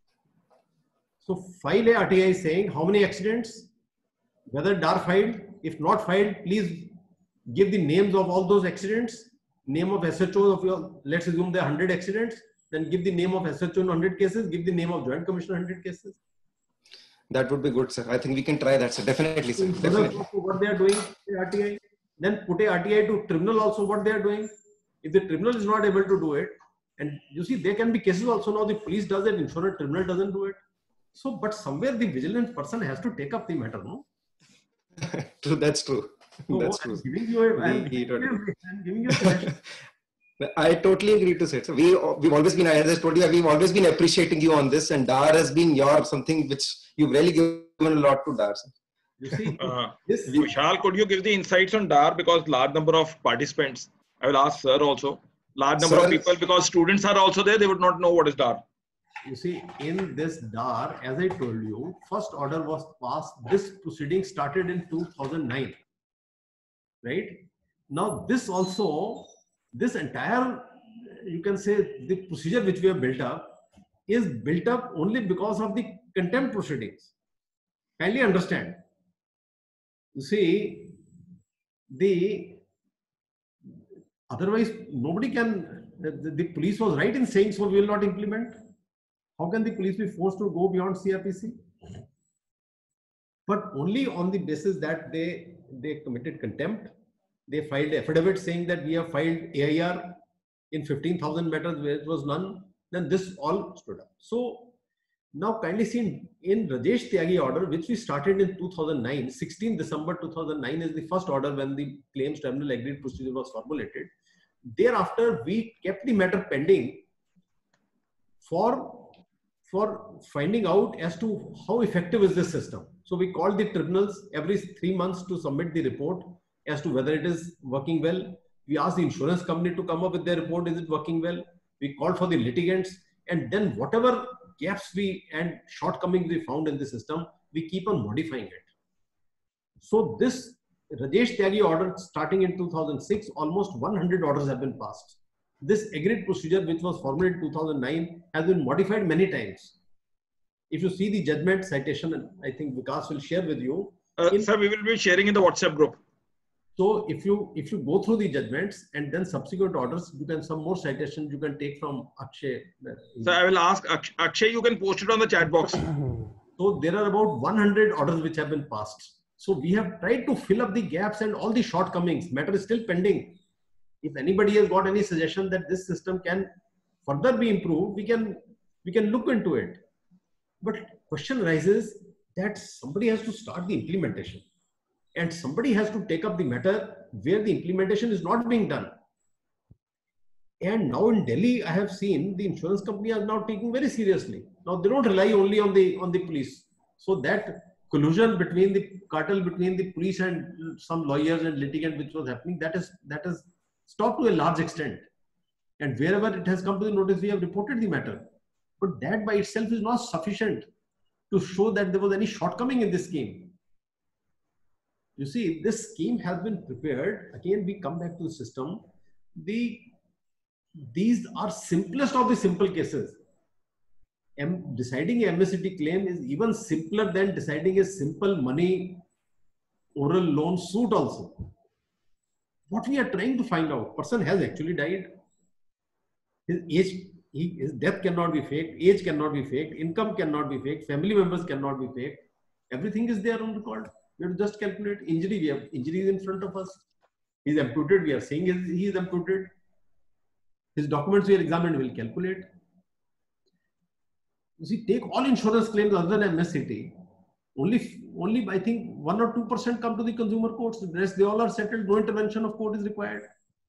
So file a R T I saying how many accidents, whether D A R filed, if not filed, please give the names of all those accidents, name of S H O of your, let's assume there are one hundred accidents, then give the name of S H O in one hundred cases, give the name of Joint Commissioner in one hundred cases. That would be good, sir. I think we can try that, sir. Definitely, sir. So Definitely. what they are doing, the R T I, then put a R T I to tribunal also what they are doing. If the tribunal is not able to do it, and you see there can be cases also now the police does it, insurance tribunal doesn't do it. So, but somewhere the vigilant person has to take up the matter, no? True, that's true. So That's I'm true. giving you a, I'm We- giving we- you a- I'm giving you a suggestion. I totally agree to say. So we we've always been. I just told you we've always been appreciating you on this, and D A R has been your something which you've really given a lot to D A R, sir. You see, Uh, this Vishal, could you give the insights on D A R, because large number of participants? I will ask sir also. Large number Sir, of people, because students are also there, they would not know what is D A R. You see, in this D A R, as I told you, first order was passed. This proceeding started in two thousand nine, right? Now, this also, this entire, you can say, the procedure which we have built up is built up only because of the contempt proceedings. kindly understand. You see, the otherwise nobody can, the, the police was right in saying, so we will not implement. How can the police be forced to go beyond C R P C? But only on the basis that they, they committed contempt. They filed affidavit saying that we have filed A I R in fifteen thousand matters where it was none. Then this all stood up. So now kindly see in, in Rajesh Tyagi order, which we started in two thousand nine, sixteenth December two thousand nine is the first order when the claims tribunal agreed procedure was formulated. Thereafter, we kept the matter pending for, for finding out as to how effective is this system. So we called the tribunals every three months to submit the report as to whether it is working well. We asked the insurance company to come up with their report, is it working well? We called for the litigants, and then whatever gaps we and shortcomings we found in the system, we keep on modifying it. So this Rajesh Tyagi order starting in two thousand six, almost one hundred orders have been passed. This agreed procedure, which was formulated in two thousand nine, has been modified many times. If you see the judgment citation, I think Vikas will share with you. Uh, in, sir, we will be sharing in the WhatsApp group. So if you if you go through the judgments and then subsequent orders, you can some more citations you can take from Akshay. So I will ask Akshay, you can post it on the chat box. So there are about one hundred orders which have been passed. So we have tried to fill up the gaps and all the shortcomings. Matter is still pending. If anybody has got any suggestion that this system can further be improved, we can we can look into it. But question arises that somebody has to start the implementation. And somebody has to take up the matter where the implementation is not being done. And now in Delhi, I have seen the insurance company are now taking very seriously. Now they don't rely only on the on the police. So that collusion between the cartel between the police and some lawyers and litigant which was happening, that is that is stopped to a large extent. And wherever it has come to the notice, we have reported the matter. But that by itself is not sufficient to show that there was any shortcoming in this scheme. You see, this scheme has been prepared. Again, we come back to the system. The, these are simplest of the simple cases. M, deciding a M S C T claim is even simpler than deciding a simple money oral loan suit also. What we are trying to find out, person has actually died. His age, he, his death cannot be faked, age cannot be faked, income cannot be faked, family members cannot be faked. Everything is there on record. We have to just calculate injury. We have injuries in front of us. He is amputated. We are saying he is amputated. His documents we are examined. We will calculate. You see, take all insurance claims other than M S C T. Only, only I think one or two percent come to the consumer courts. The rest they all are settled. No intervention of court is required.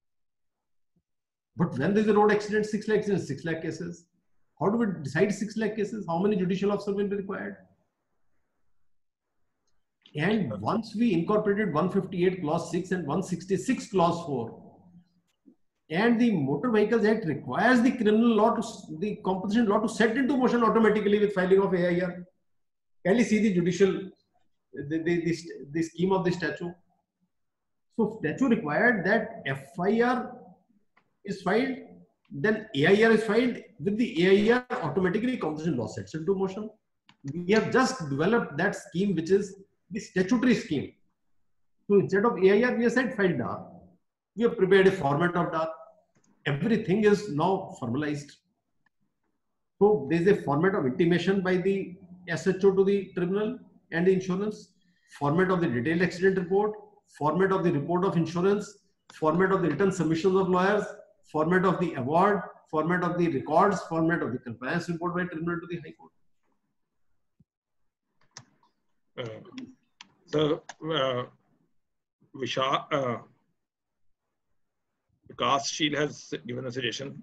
But when there is a road accident, six lakh cases, six lakh cases. How do we decide six lakh cases? How many judicial officers will be required? And once we incorporated one fifty-eight clause six and one sixty-six clause four, and the Motor Vehicles Act requires the criminal law to, the competition law to set into motion automatically with filing of A I R. Can you see the judicial, the, the, the, the scheme of the statute? So statute required that F I R is filed, then A I R is filed. With the A I R, automatically competition law sets into motion. We have just developed that scheme, which is the statutory scheme. So instead of A I R, we have said file D A R. We have prepared a format of D A R. Everything is now formalized. So there is a format of intimation by the S H O to the tribunal and the insurance, format of the detailed accident report, format of the report of insurance, format of the written submissions of lawyers, format of the award, format of the records, format of the compliance report by tribunal to the High Court. Uh, so, uh, Vishal, uh, Vikas Sheel has given a suggestion.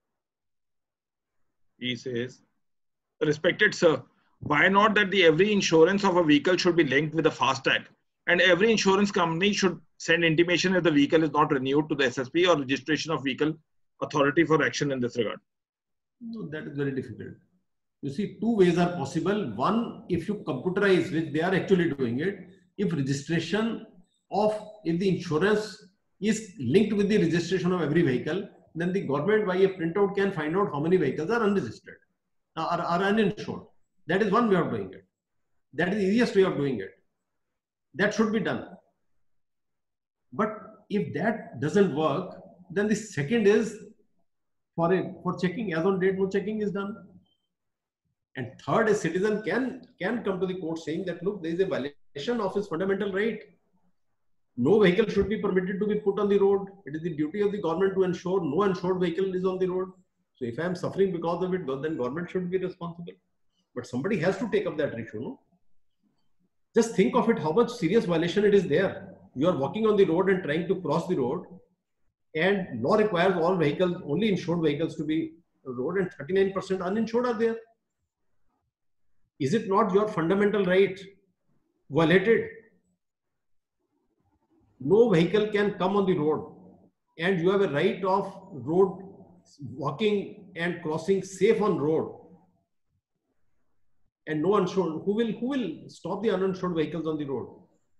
He says, respected sir, why not that the every insurance of a vehicle should be linked with a FASTag, and every insurance company should send intimation if the vehicle is not renewed to the S S P or registration of vehicle authority for action in this regard? No, that is very difficult. You see, two ways are possible. One, if you computerize, which they are actually doing it, if registration of, if the insurance is linked with the registration of every vehicle, then the government by a printout can find out how many vehicles are unregistered, are, are uninsured. That is one way of doing it. That is the easiest way of doing it. That should be done. But if that doesn't work, then the second is for a, for checking, as on date, no checking is done. And third, a citizen can, can come to the court saying that, look, there is a violation of his fundamental right. No vehicle should be permitted to be put on the road. It is the duty of the government to ensure no insured vehicle is on the road. So if I am suffering because of it, then government should be responsible. But somebody has to take up that issue, no? Just think of it, how much serious violation it is there. You are walking on the road and trying to cross the road, and law requires all vehicles, only insured vehicles to be on the road, and thirty-nine percent uninsured are there. Is it not your fundamental right violated? No vehicle can come on the road, and you have a right of road walking and crossing safe on road. And no uninsured, who will who will stop the uninsured vehicles on the road?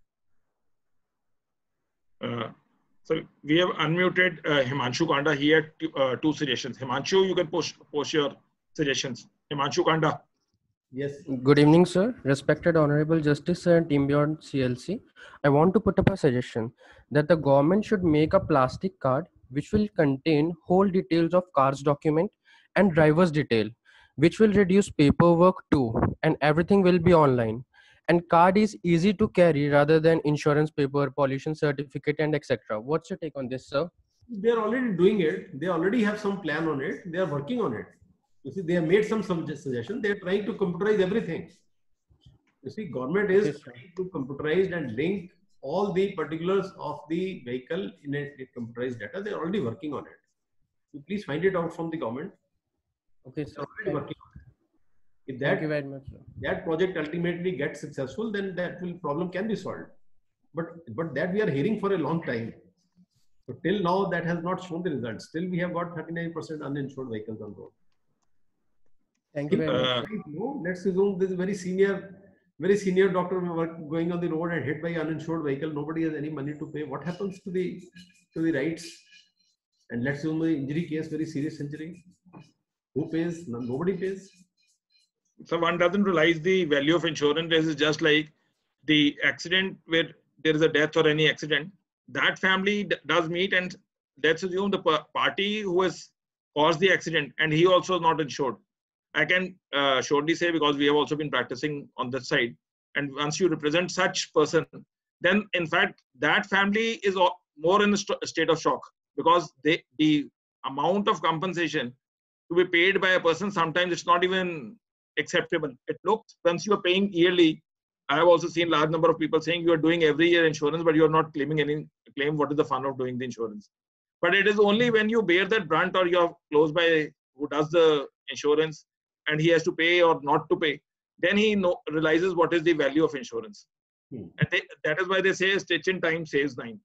Uh, so we have unmuted uh, Himanshu Kanda. He had two, uh, two suggestions. Himanshu, you can post post your suggestions. Himanshu Kanda. Yes. Good evening, sir. Respected Honorable Justice and Team Beyond C L C. I want to put up a suggestion that the government should make a plastic card which will contain whole details of car's document and driver's detail, which will reduce paperwork too, and everything will be online. And card is easy to carry rather than insurance paper, pollution certificate, and et cetera. What's your take on this, sir? They are already doing it. They already have some plan on it. They are working on it. You see, they have made some suggestions. They are trying to computerize everything. You see, government is Yes, trying to computerize and link all the particulars of the vehicle in a, a computerized data. They are already working on it. So please find it out from the government. Okay, They sir. are already working on it. If Thank you that, very much, sir. that project ultimately gets successful, then that will, problem can be solved. But, but that we are hearing for a long time. So till now, that has not shown the results. Still, we have got thirty-nine percent uninsured vehicles on road. Thank you very much. Uh, No, let's assume this is very senior, very senior doctor work, going on the road and hit by uninsured vehicle. Nobody has any money to pay. What happens to the to the rights? And let's assume the injury case, very serious injury. Who pays? No, nobody pays. So one doesn't realize the value of insurance. This is just like the accident where there is a death or any accident. That family does meet, and let's assume the party who has caused the accident and he also is not insured. I can uh, surely say, because we have also been practicing on that side. And once you represent such person, then in fact, that family is more in a state of shock, because they, the amount of compensation to be paid by a person, sometimes it's not even acceptable. It looks, once you are paying yearly, I have also seen large number of people saying you are doing every year insurance, but you are not claiming any claim. What is the fun of doing the insurance? But it is only when you bear that brunt, or you are close by who does the insurance, and he has to pay or not to pay, then he know, realizes what is the value of insurance. Hmm. And they, that is why they say a stitch in time saves nine.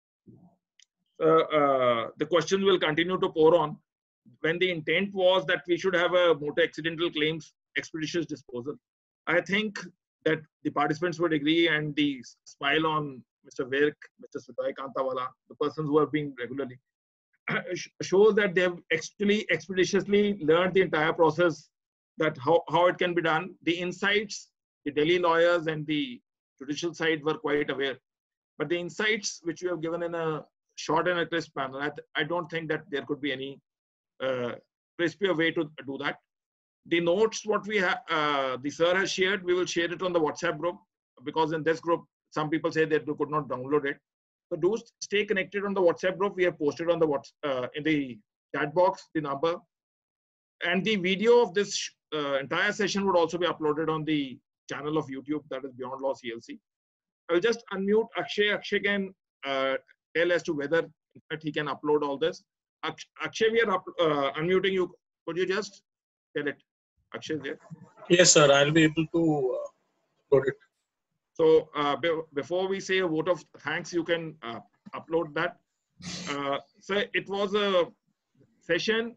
Uh, uh, the questions will continue to pour on. When the intent was that we should have a motor accidental claims expeditious disposal, I think that the participants would agree, and the smile on Mister Virk, Mister Sudhai Kantawala, the persons who have been regularly, shows that they have actually expeditiously learned the entire process, that how, how it can be done. The insights, the Delhi lawyers and the judicial side were quite aware. But the insights which you have given in a short and a crisp manner, I, I don't think that there could be any uh, crispier way to do that. The notes, what we have, uh, the sir has shared, we will share it on the WhatsApp group, because in this group, some people say that they could not download it. So do stay connected on the WhatsApp group. We have posted on the what's uh, in the chat box the number, and the video of this uh, entire session would also be uploaded on the channel of YouTube, that is Beyond Law C L C. I will just unmute Akshay. Akshay can uh, tell as to whether in fact he can upload all this. Akshay, we are up, uh, unmuting you. Could you just tell it? Akshay there. Yes, sir. I'll be able to uh, upload it. So uh, be before we say a vote of thanks, you can uh, upload that. Uh, so it was a session,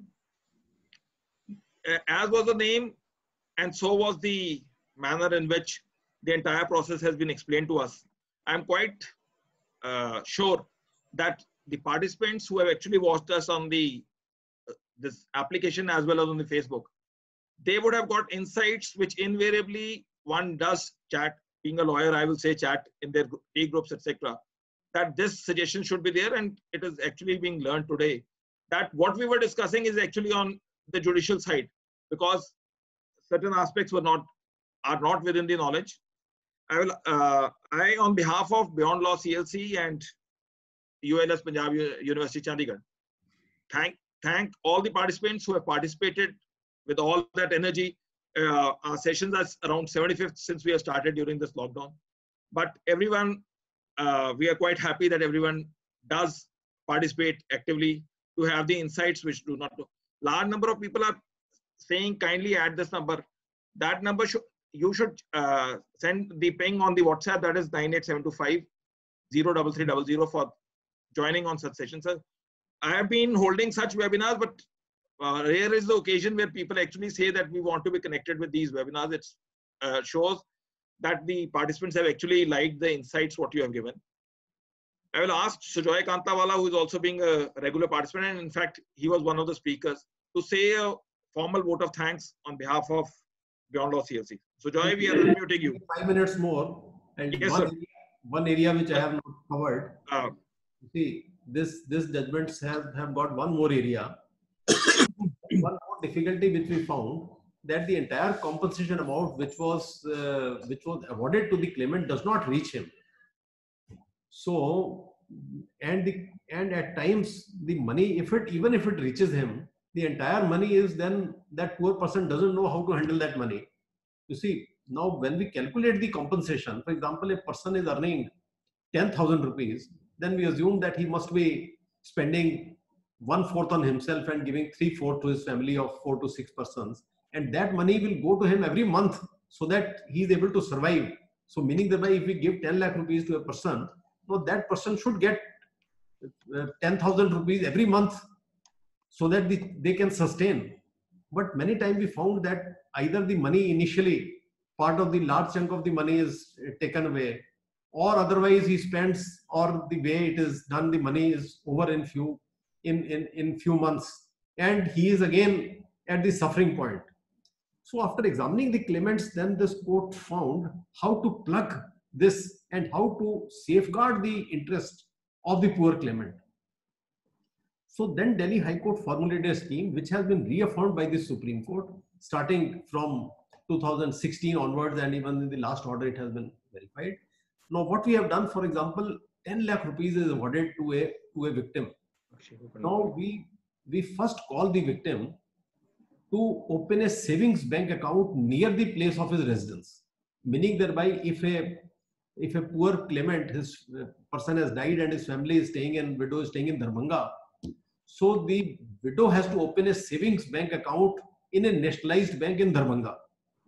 uh, as was the name, and so was the manner in which the entire process has been explained to us. I'm quite uh, sure that the participants who have actually watched us on the uh, this application as well as on the Facebook, they would have got insights which invariably one does chat, being a lawyer, I will say chat in their T groups, et cetera, that this suggestion should be there, and it is actually being learned today that what we were discussing is actually on the judicial side, because certain aspects were not are not within the knowledge. I will, uh, I on behalf of Beyond Law C L C and U L S Punjab University Chandigarh, thank thank all the participants who have participated with all that energy. Uh, our sessions are around seventy-fifth since we have started during this lockdown. But everyone, uh, we are quite happy that everyone does participate actively to have the insights which do not know. Large number of people are saying kindly add this number. That number should, you should uh, send the ping on the WhatsApp, that is nine eight seven two five zero three three zero zero for joining on such sessions. I have been holding such webinars, but uh, rare is the occasion where people actually say that we want to be connected with these webinars. It uh, shows that the participants have actually liked the insights what you have given. I will ask Sujoy Kantawala, who is also being a regular participant, and in fact, he was one of the speakers, to say a formal vote of thanks on behalf of Beyond Law C L C. Sujoy, we are unmuting you. Five minutes more. And Yes, one, sir. area, one area which I have not covered. Uh, See, this this judgments have, have got one more area. One more difficulty which we found, that the entire compensation amount which was uh, which was awarded to the claimant does not reach him. So, and the and at times the money, if it even if it reaches him, the entire money is then that poor person doesn't know how to handle that money. You see, now when we calculate the compensation, for example, a person is earning ten thousand rupees, then we assume that he must be spending one fourth on himself and giving three fourth to his family of four to six persons, and that money will go to him every month so that he is able to survive. So, meaning that if we give ten lakh rupees to a person, no, that person should get uh, ten thousand rupees every month so that the, they can sustain. But many times we found that either the money initially, part of the large chunk of the money is taken away, or otherwise he spends, or the way it is done, the money is over in few in, in, in few months, and he is again at the suffering point. So after examining the claimants, then this court found how to plug this and how to safeguard the interest of the poor claimant. So then Delhi High Court formulated a scheme which has been reaffirmed by the Supreme Court starting from two thousand sixteen onwards, and even in the last order it has been verified. Now what we have done, for example, ten lakh rupees is awarded to a to a victim. Now we we first call the victim to open a savings bank account near the place of his residence, meaning thereby if a if a poor claimant, his person has died and his family is staying in, widow is staying in Darbhanga, so the widow has to open a savings bank account in a nationalized bank in Darbhanga.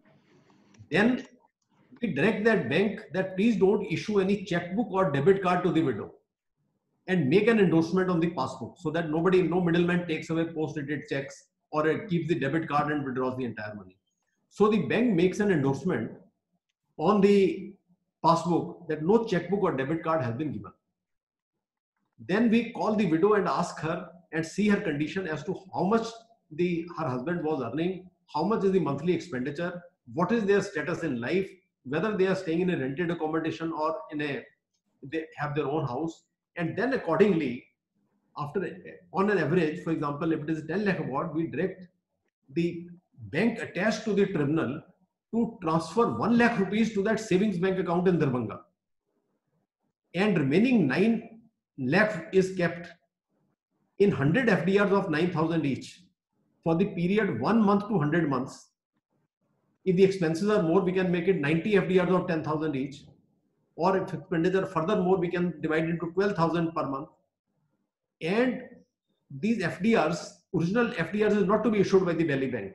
Then we direct that bank that please don't issue any checkbook or debit card to the widow, and make an endorsement on the passbook so that nobody, no middleman takes away post-dated checks or uh, keeps the debit card and withdraws the entire money. So the bank makes an endorsement on the passbook that no checkbook or debit card has been given. Then we call the widow and ask her and see her condition as to how much the her husband was earning, how much is the monthly expenditure, what is their status in life, whether they are staying in a rented accommodation or in a they have their own house, and then accordingly, after on an average, for example, if it is ten lakh award, we direct the bank attached to the tribunal to transfer one lakh rupees to that savings bank account in Darbhanga, and remaining nine lakh is kept in one hundred F D Rs of nine thousand each for the period one month to one hundred months. If the expenses are more, we can make it ninety F D Rs of ten thousand each, or if expenditure further more, we can divide into twelve thousand per month. And these F D Rs, original F D Rs is not to be issued by the Delhi bank.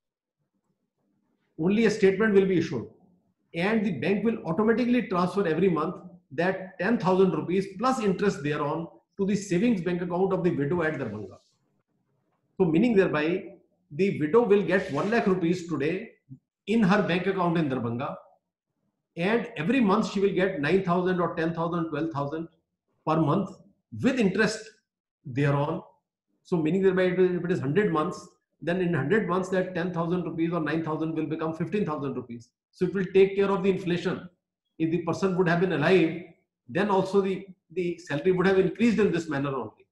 Only a statement will be issued, and the bank will automatically transfer every month that ten thousand rupees plus interest thereon to the savings bank account of the widow at Darbhanga. So meaning thereby, the widow will get one lakh rupees today in her bank account in Darbhanga, and every month she will get nine thousand or ten thousand, twelve thousand per month with interest thereon. So meaning thereby, if it is one hundred months, then in one hundred months that ten thousand rupees or nine thousand will become fifteen thousand rupees. So it will take care of the inflation. If the person would have been alive, then also the, the salary would have increased in this manner only.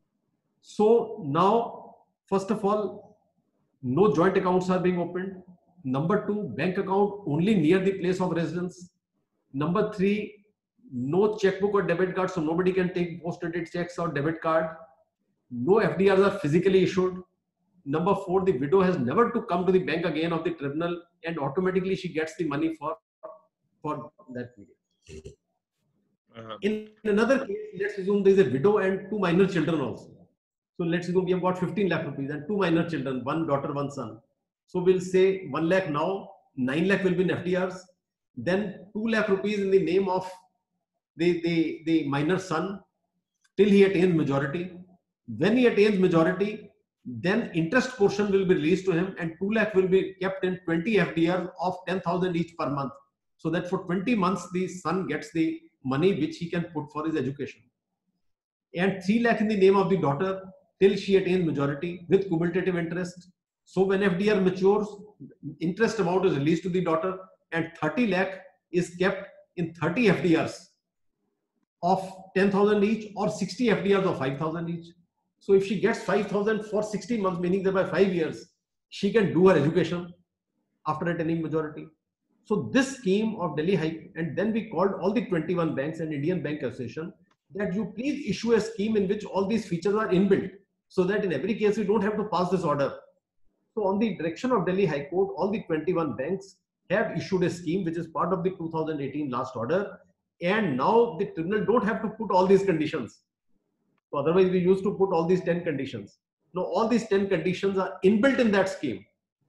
So now, first of all, no joint accounts are being opened. Number two, bank account only near the place of residence. Number three, no checkbook or debit card, so nobody can take post-dated checks or debit card. No F D Rs are physically issued. Number four, the widow has never to come to the bank again of the tribunal, and automatically she gets the money for, for that period. Uh-huh. In another case, let's assume there is a widow and two minor children also. So let's assume we have got fifteen lakh rupees and two minor children, one daughter, one son. So we'll say one lakh now, nine lakh will be in F D Rs. Then two lakh rupees in the name of the, the, the minor son till he attains majority. When he attains majority, then interest portion will be released to him, and two lakh will be kept in twenty F D Rs of ten thousand each per month. So that for twenty months, the son gets the money which he can put for his education. And three lakh in the name of the daughter till she attains majority with cumulative interest. So when F D R matures, interest amount is released to the daughter, and thirty lakh is kept in thirty F D Rs of ten thousand each, or sixty F D Rs of five thousand each. So if she gets five thousand for sixty months, meaning that by five years, she can do her education after attaining majority. So this scheme of Delhi High, and then we called all the twenty-one banks and Indian Bank Association that you please issue a scheme in which all these features are inbuilt, so that in every case we don't have to pass this order. So on the direction of Delhi High Court, all the twenty-one banks have issued a scheme which is part of the two thousand eighteen last order, and now the tribunal don't have to put all these conditions. So otherwise we used to put all these ten conditions. Now all these ten conditions are inbuilt in that scheme.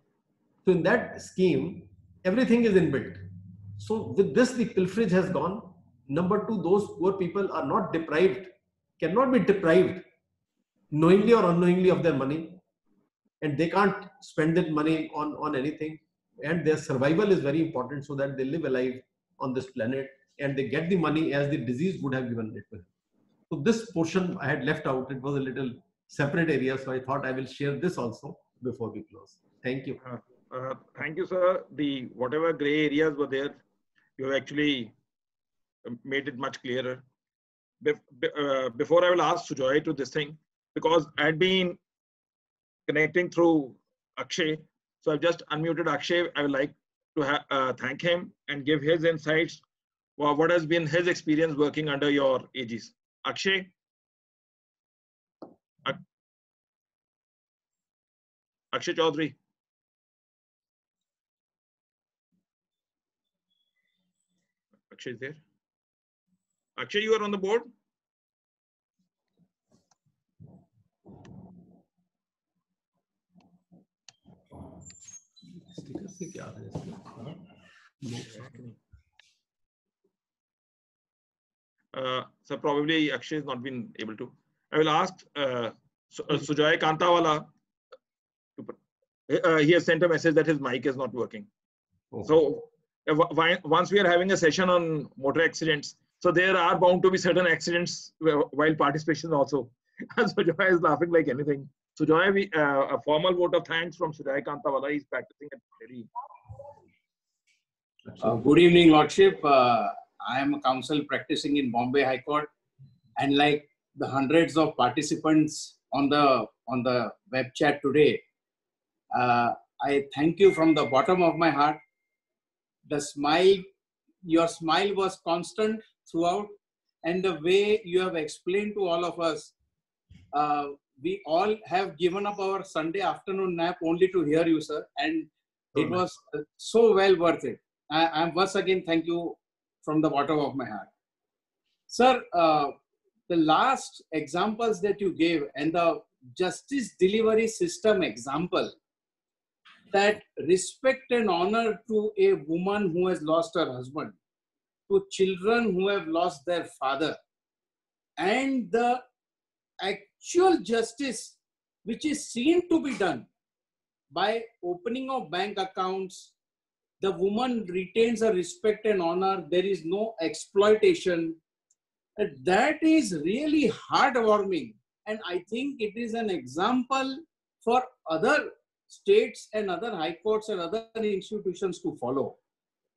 So in that scheme, everything is inbuilt. So with this, the pilferage has gone. Number two, those poor people are not deprived, cannot be deprived knowingly or unknowingly of their money, and they can't spend that money on, on anything. And their survival is very important so that they live alive on this planet and they get the money as the disease would have given it to them. So this portion I had left out. It was a little separate area, so I thought I will share this also before we close. Thank you. Uh, uh, thank you, sir. The whatever gray areas were there, you have actually made it much clearer. Be uh, before I will ask Sujoy to this thing, because I had been connecting through Akshay, so I've just unmuted Akshay. I would like to ha uh, thank him and give his insights. Well, what has been his experience working under your aegis? Akshay? Ak Akshay Chaudhary? Akshay is there? Akshay, you are on the board? Uh, so probably Akshay has not been able to. I will ask uh, Su uh, Sujoy Kantawala. To put, uh, he has sent a message that his mic is not working. Oh. So uh, once we are having a session on motor accidents, so there are bound to be certain accidents while participation also. Sujoy is laughing like anything. Sujoy, we, uh, a formal vote of thanks from Sujoy Kantawala. He's practicing at Delhi. Uh, good evening, Lordship. Uh, I am a counsel practicing in Bombay High Court, and like the hundreds of participants on the on the web chat today, uh, I thank you from the bottom of my heart. The smile, your smile was constant throughout, and the way you have explained to all of us, uh, we all have given up our Sunday afternoon nap only to hear you, sir, and it was so well worth it. I am once again thank you from the bottom of my heart. Sir, uh, the last examples that you gave and the justice delivery system example, that respect and honor to a woman who has lost her husband, to children who have lost their father, and the actual justice which is seen to be done by opening of bank accounts. The woman retains her respect and honor. There is no exploitation. That is really heartwarming. And I think it is an example for other states and other high courts and other institutions to follow.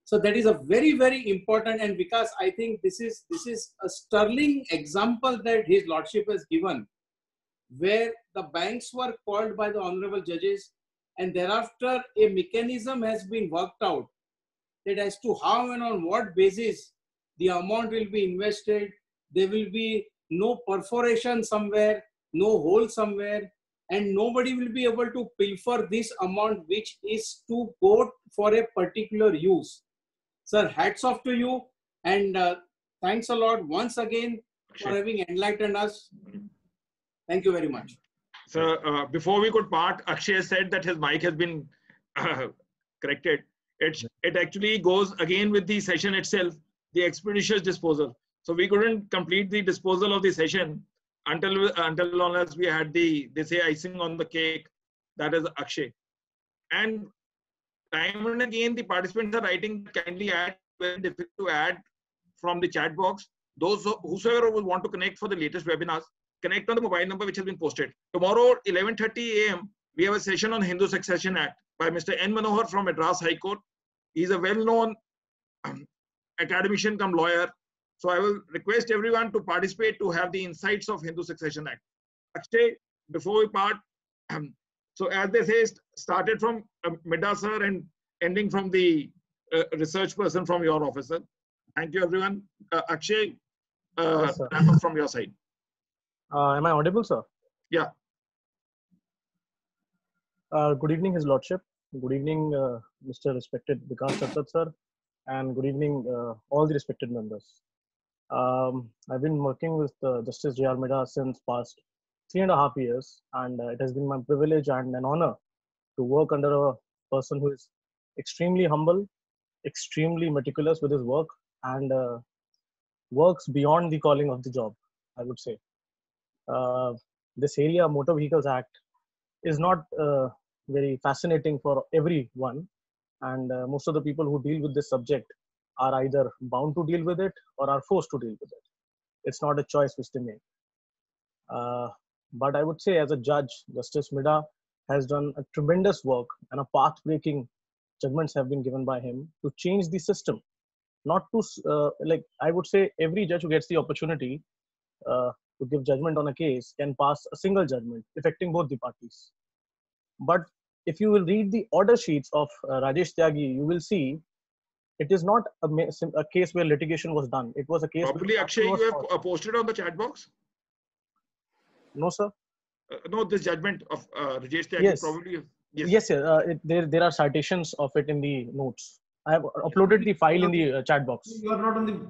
So that is a very, very important, and because I think this is this is a sterling example that His Lordship has given, where the banks were called by the honorable judges, and thereafter a mechanism has been worked out that as to how and on what basis the amount will be invested. There will be no perforation somewhere, no hole somewhere, and nobody will be able to pilfer this amount which is to go for a particular use. Sir, hats off to you, and uh, thanks a lot once again for having enlightened us. Thank you very much. So uh, before we could part, Akshay said that his mic has been uh, corrected. It, it actually goes again with the session itself, the expeditious disposal. So we couldn't complete the disposal of the session until until unless we had the, they say, icing on the cake, that is Akshay. And time and again, the participants are writing, kindly add, very difficult to add from the chat box. Those whosoever will want to connect for the latest webinars, connect on the mobile number which has been posted. Tomorrow, eleven thirty a m, we have a session on Hindu Succession Act by Mister N. Manohar from Madras High Court. He is a well-known academician come lawyer. So I will request everyone to participate to have the insights of Hindu Succession Act. Akshay, before we part, um, so as they say, started from uh, Midda sir and ending from the uh, research person from your officer. Thank you, everyone. Uh, Akshay, uh, Yes, sir. wrap up from your side. Uh, am I audible, sir? Yeah. Uh, good evening, His Lordship. Good evening, uh, Mister Respected Vikas Chattat, sir. And good evening, uh, all the respected members. Um, I've been working with uh, Justice J R Midda since past three and a half years, and uh, it has been my privilege and an honor to work under a person who is extremely humble, extremely meticulous with his work, and uh, works beyond the calling of the job, I would say. Uh, this area, Motor Vehicles Act, is not uh, very fascinating for everyone, and uh, most of the people who deal with this subject are either bound to deal with it or are forced to deal with it. It's not a choice which they make. Uh, but I would say, as a judge, Justice Midda has done a tremendous work, and a path-breaking judgments have been given by him to change the system. Not to, uh, like, I would say every judge who gets the opportunity uh, to give judgment on a case can pass a single judgment affecting both the parties. But if you will read the order sheets of uh, Rajesh Tyagi, you will see it is not a, a case where litigation was done. It was a case. Probably, Akshay, you have uh, posted on the chat box? No, sir. Uh, no, this judgment of uh, Rajesh Tyagi, yes. probably. Yes, yes sir. Uh, it, there, there are citations of it in the notes. I have uploaded the file in the uh, chat box. You are not on the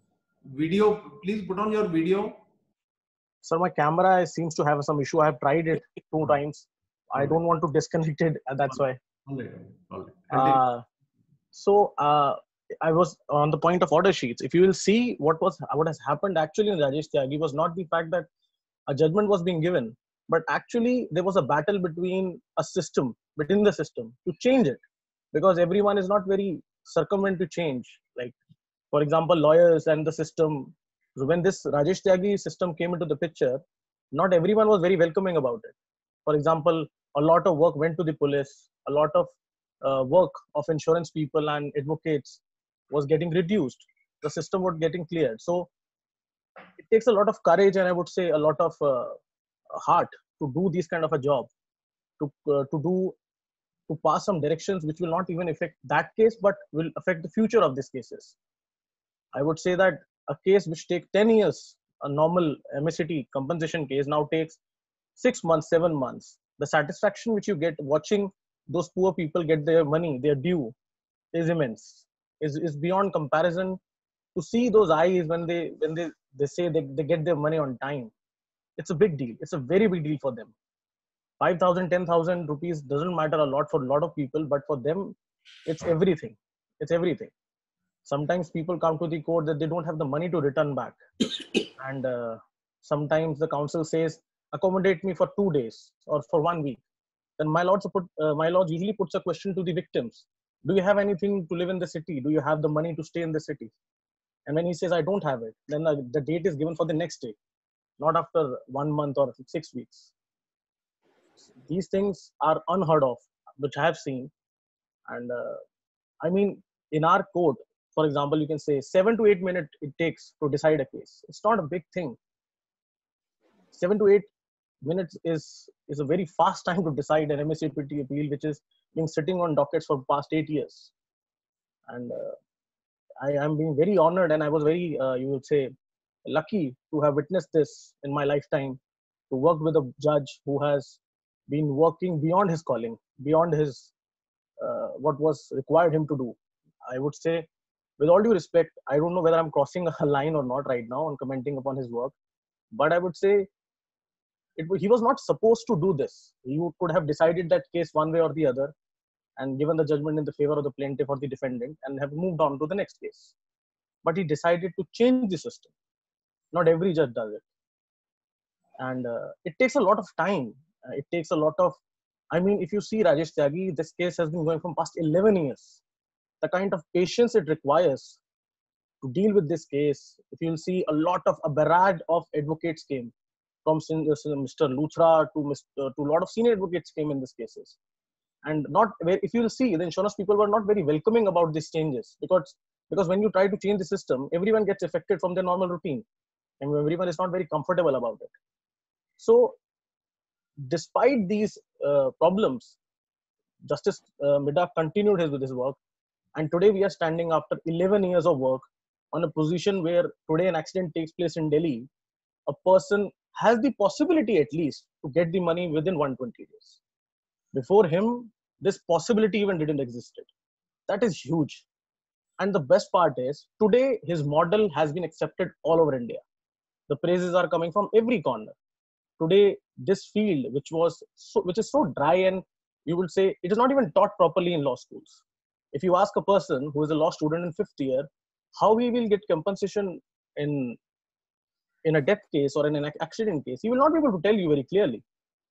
video. Please put on your video. Sir, my camera seems to have some issue. I have tried it two times. I don't want to disconnect it. That's why. All right. All right. Uh, so uh, I was on the point of order sheets. If you will see what was what has happened actually in Rajesh Tyagi was not the fact that a judgment was being given, but actually there was a battle between a system, between the system to change it, because everyone is not very circumvent to change. Like, for example, lawyers and the system. So when this Rajesh Tyagi system came into the picture, not everyone was very welcoming about it. For example, a lot of work went to the police, a lot of uh, work of insurance people and advocates was getting reduced. The system was getting cleared. So it takes a lot of courage and I would say a lot of uh, heart to do this kind of a job, to, uh, to do, to pass some directions which will not even affect that case, but will affect the future of these cases. I would say that a case which takes ten years, a normal M S C T compensation case now takes six months, seven months. The satisfaction which you get watching those poor people get their money, their due, is immense, is, is beyond comparison. To see those eyes when they when they, they say they, they get their money on time, it's a big deal. It's a very big deal for them. five thousand, ten thousand rupees doesn't matter a lot for a lot of people, but for them, it's everything. It's everything. Sometimes people come to the court that they don't have the money to return back. And uh, sometimes the council says, accommodate me for two days or for one week. Then my lords, put, uh, my lords usually puts a question to the victims. Do you have anything to live in the city? Do you have the money to stay in the city? And when he says, I don't have it, then uh, the date is given for the next day, not after one month or six weeks. These things are unheard of, which I have seen. And uh, I mean, in our court, for example, you can say seven to eight minutes it takes to decide a case. It's not a big thing. Seven to eight minutes is is a very fast time to decide an M S A P T appeal, which is been sitting on dockets for past eight years. And uh, I am being very honored, and I was very, uh, you would say, lucky to have witnessed this in my lifetime, to work with a judge who has been working beyond his calling, beyond his uh, what was required him to do. I would say, with all due respect, I don't know whether I'm crossing a line or not right now on commenting upon his work, but I would say it, he was not supposed to do this. He could have decided that case one way or the other and given the judgment in the favor of the plaintiff or the defendant and have moved on to the next case. But he decided to change the system. Not every judge does it. And uh, it takes a lot of time. Uh, it takes a lot of, I mean, if you see Rajesh Tyagi, this case has been going from past eleven years. The kind of patience it requires to deal with this case, if you'll see a lot of, a barrage of advocates came from Mister Luthra to Mister to a lot of senior advocates came in these cases. And not, if you'll see, the insurance people were not very welcoming about these changes, because, because when you try to change the system, everyone gets affected from their normal routine. And everyone is not very comfortable about it. So, despite these uh, problems, Justice uh, Midha continued his, with his work. And today we are standing after eleven years of work on a position where today an accident takes place in Delhi. A person has the possibility at least to get the money within one hundred twenty days. Before him, this possibility even didn't exist. That is huge. And the best part is, today his model has been accepted all over India. The praises are coming from every corner. Today, this field, which was so, which is so dry, and you will say it is not even taught properly in law schools. If you ask a person who is a law student in fifth year, how he will get compensation in, in a death case or in an accident case, he will not be able to tell you very clearly.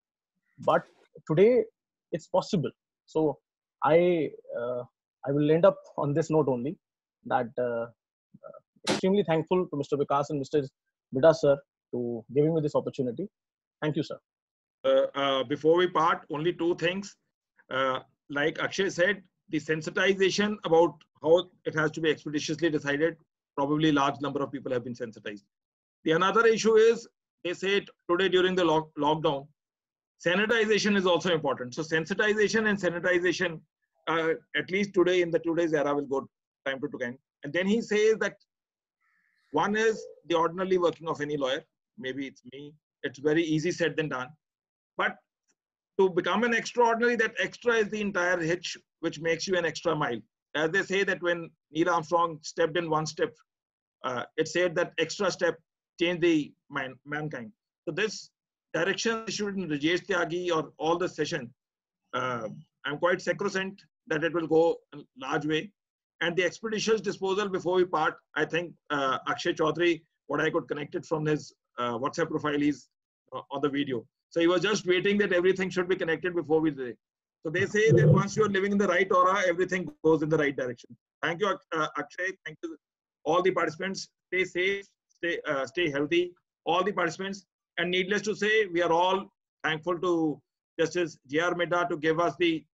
But today, it's possible. So I, uh, I will end up on this note only, that uh, extremely thankful to Mister Vikas and Mister Midha sir to giving me this opportunity. Thank you, sir. Uh, uh, before we part, only two things. Uh, like Akshay said, the sensitization about how it has to be expeditiously decided, probably large number of people have been sensitized. The another issue is, they say today during the lock, lockdown, sanitization is also important. So sensitization and sanitization, uh, at least today in the today's era, will go time to time. And then he says that one is the ordinarily working of any lawyer. Maybe it's me. It's very easy said than done. But to become an extraordinary, that extra is the entire hitch, which makes you an extra mile. As they say that when Neil Armstrong stepped in one step, uh, it said that extra step changed the man, mankind. So this direction issued in Rajesh Tyagi or all the session, uh, I'm quite sacrosanct that it will go a large way. And the expeditious disposal, before we part, I think uh, Akshay Chaudhary, what I could connect it from his uh, WhatsApp profile is uh, on the video. So he was just waiting that everything should be connected before we say. So they say that once you are living in the right aura, everything goes in the right direction. Thank you, uh, Akshay. Thank you, all the participants. Stay safe, stay, uh, stay healthy, all the participants. And needless to say, we are all thankful to Justice J R Midha to give us the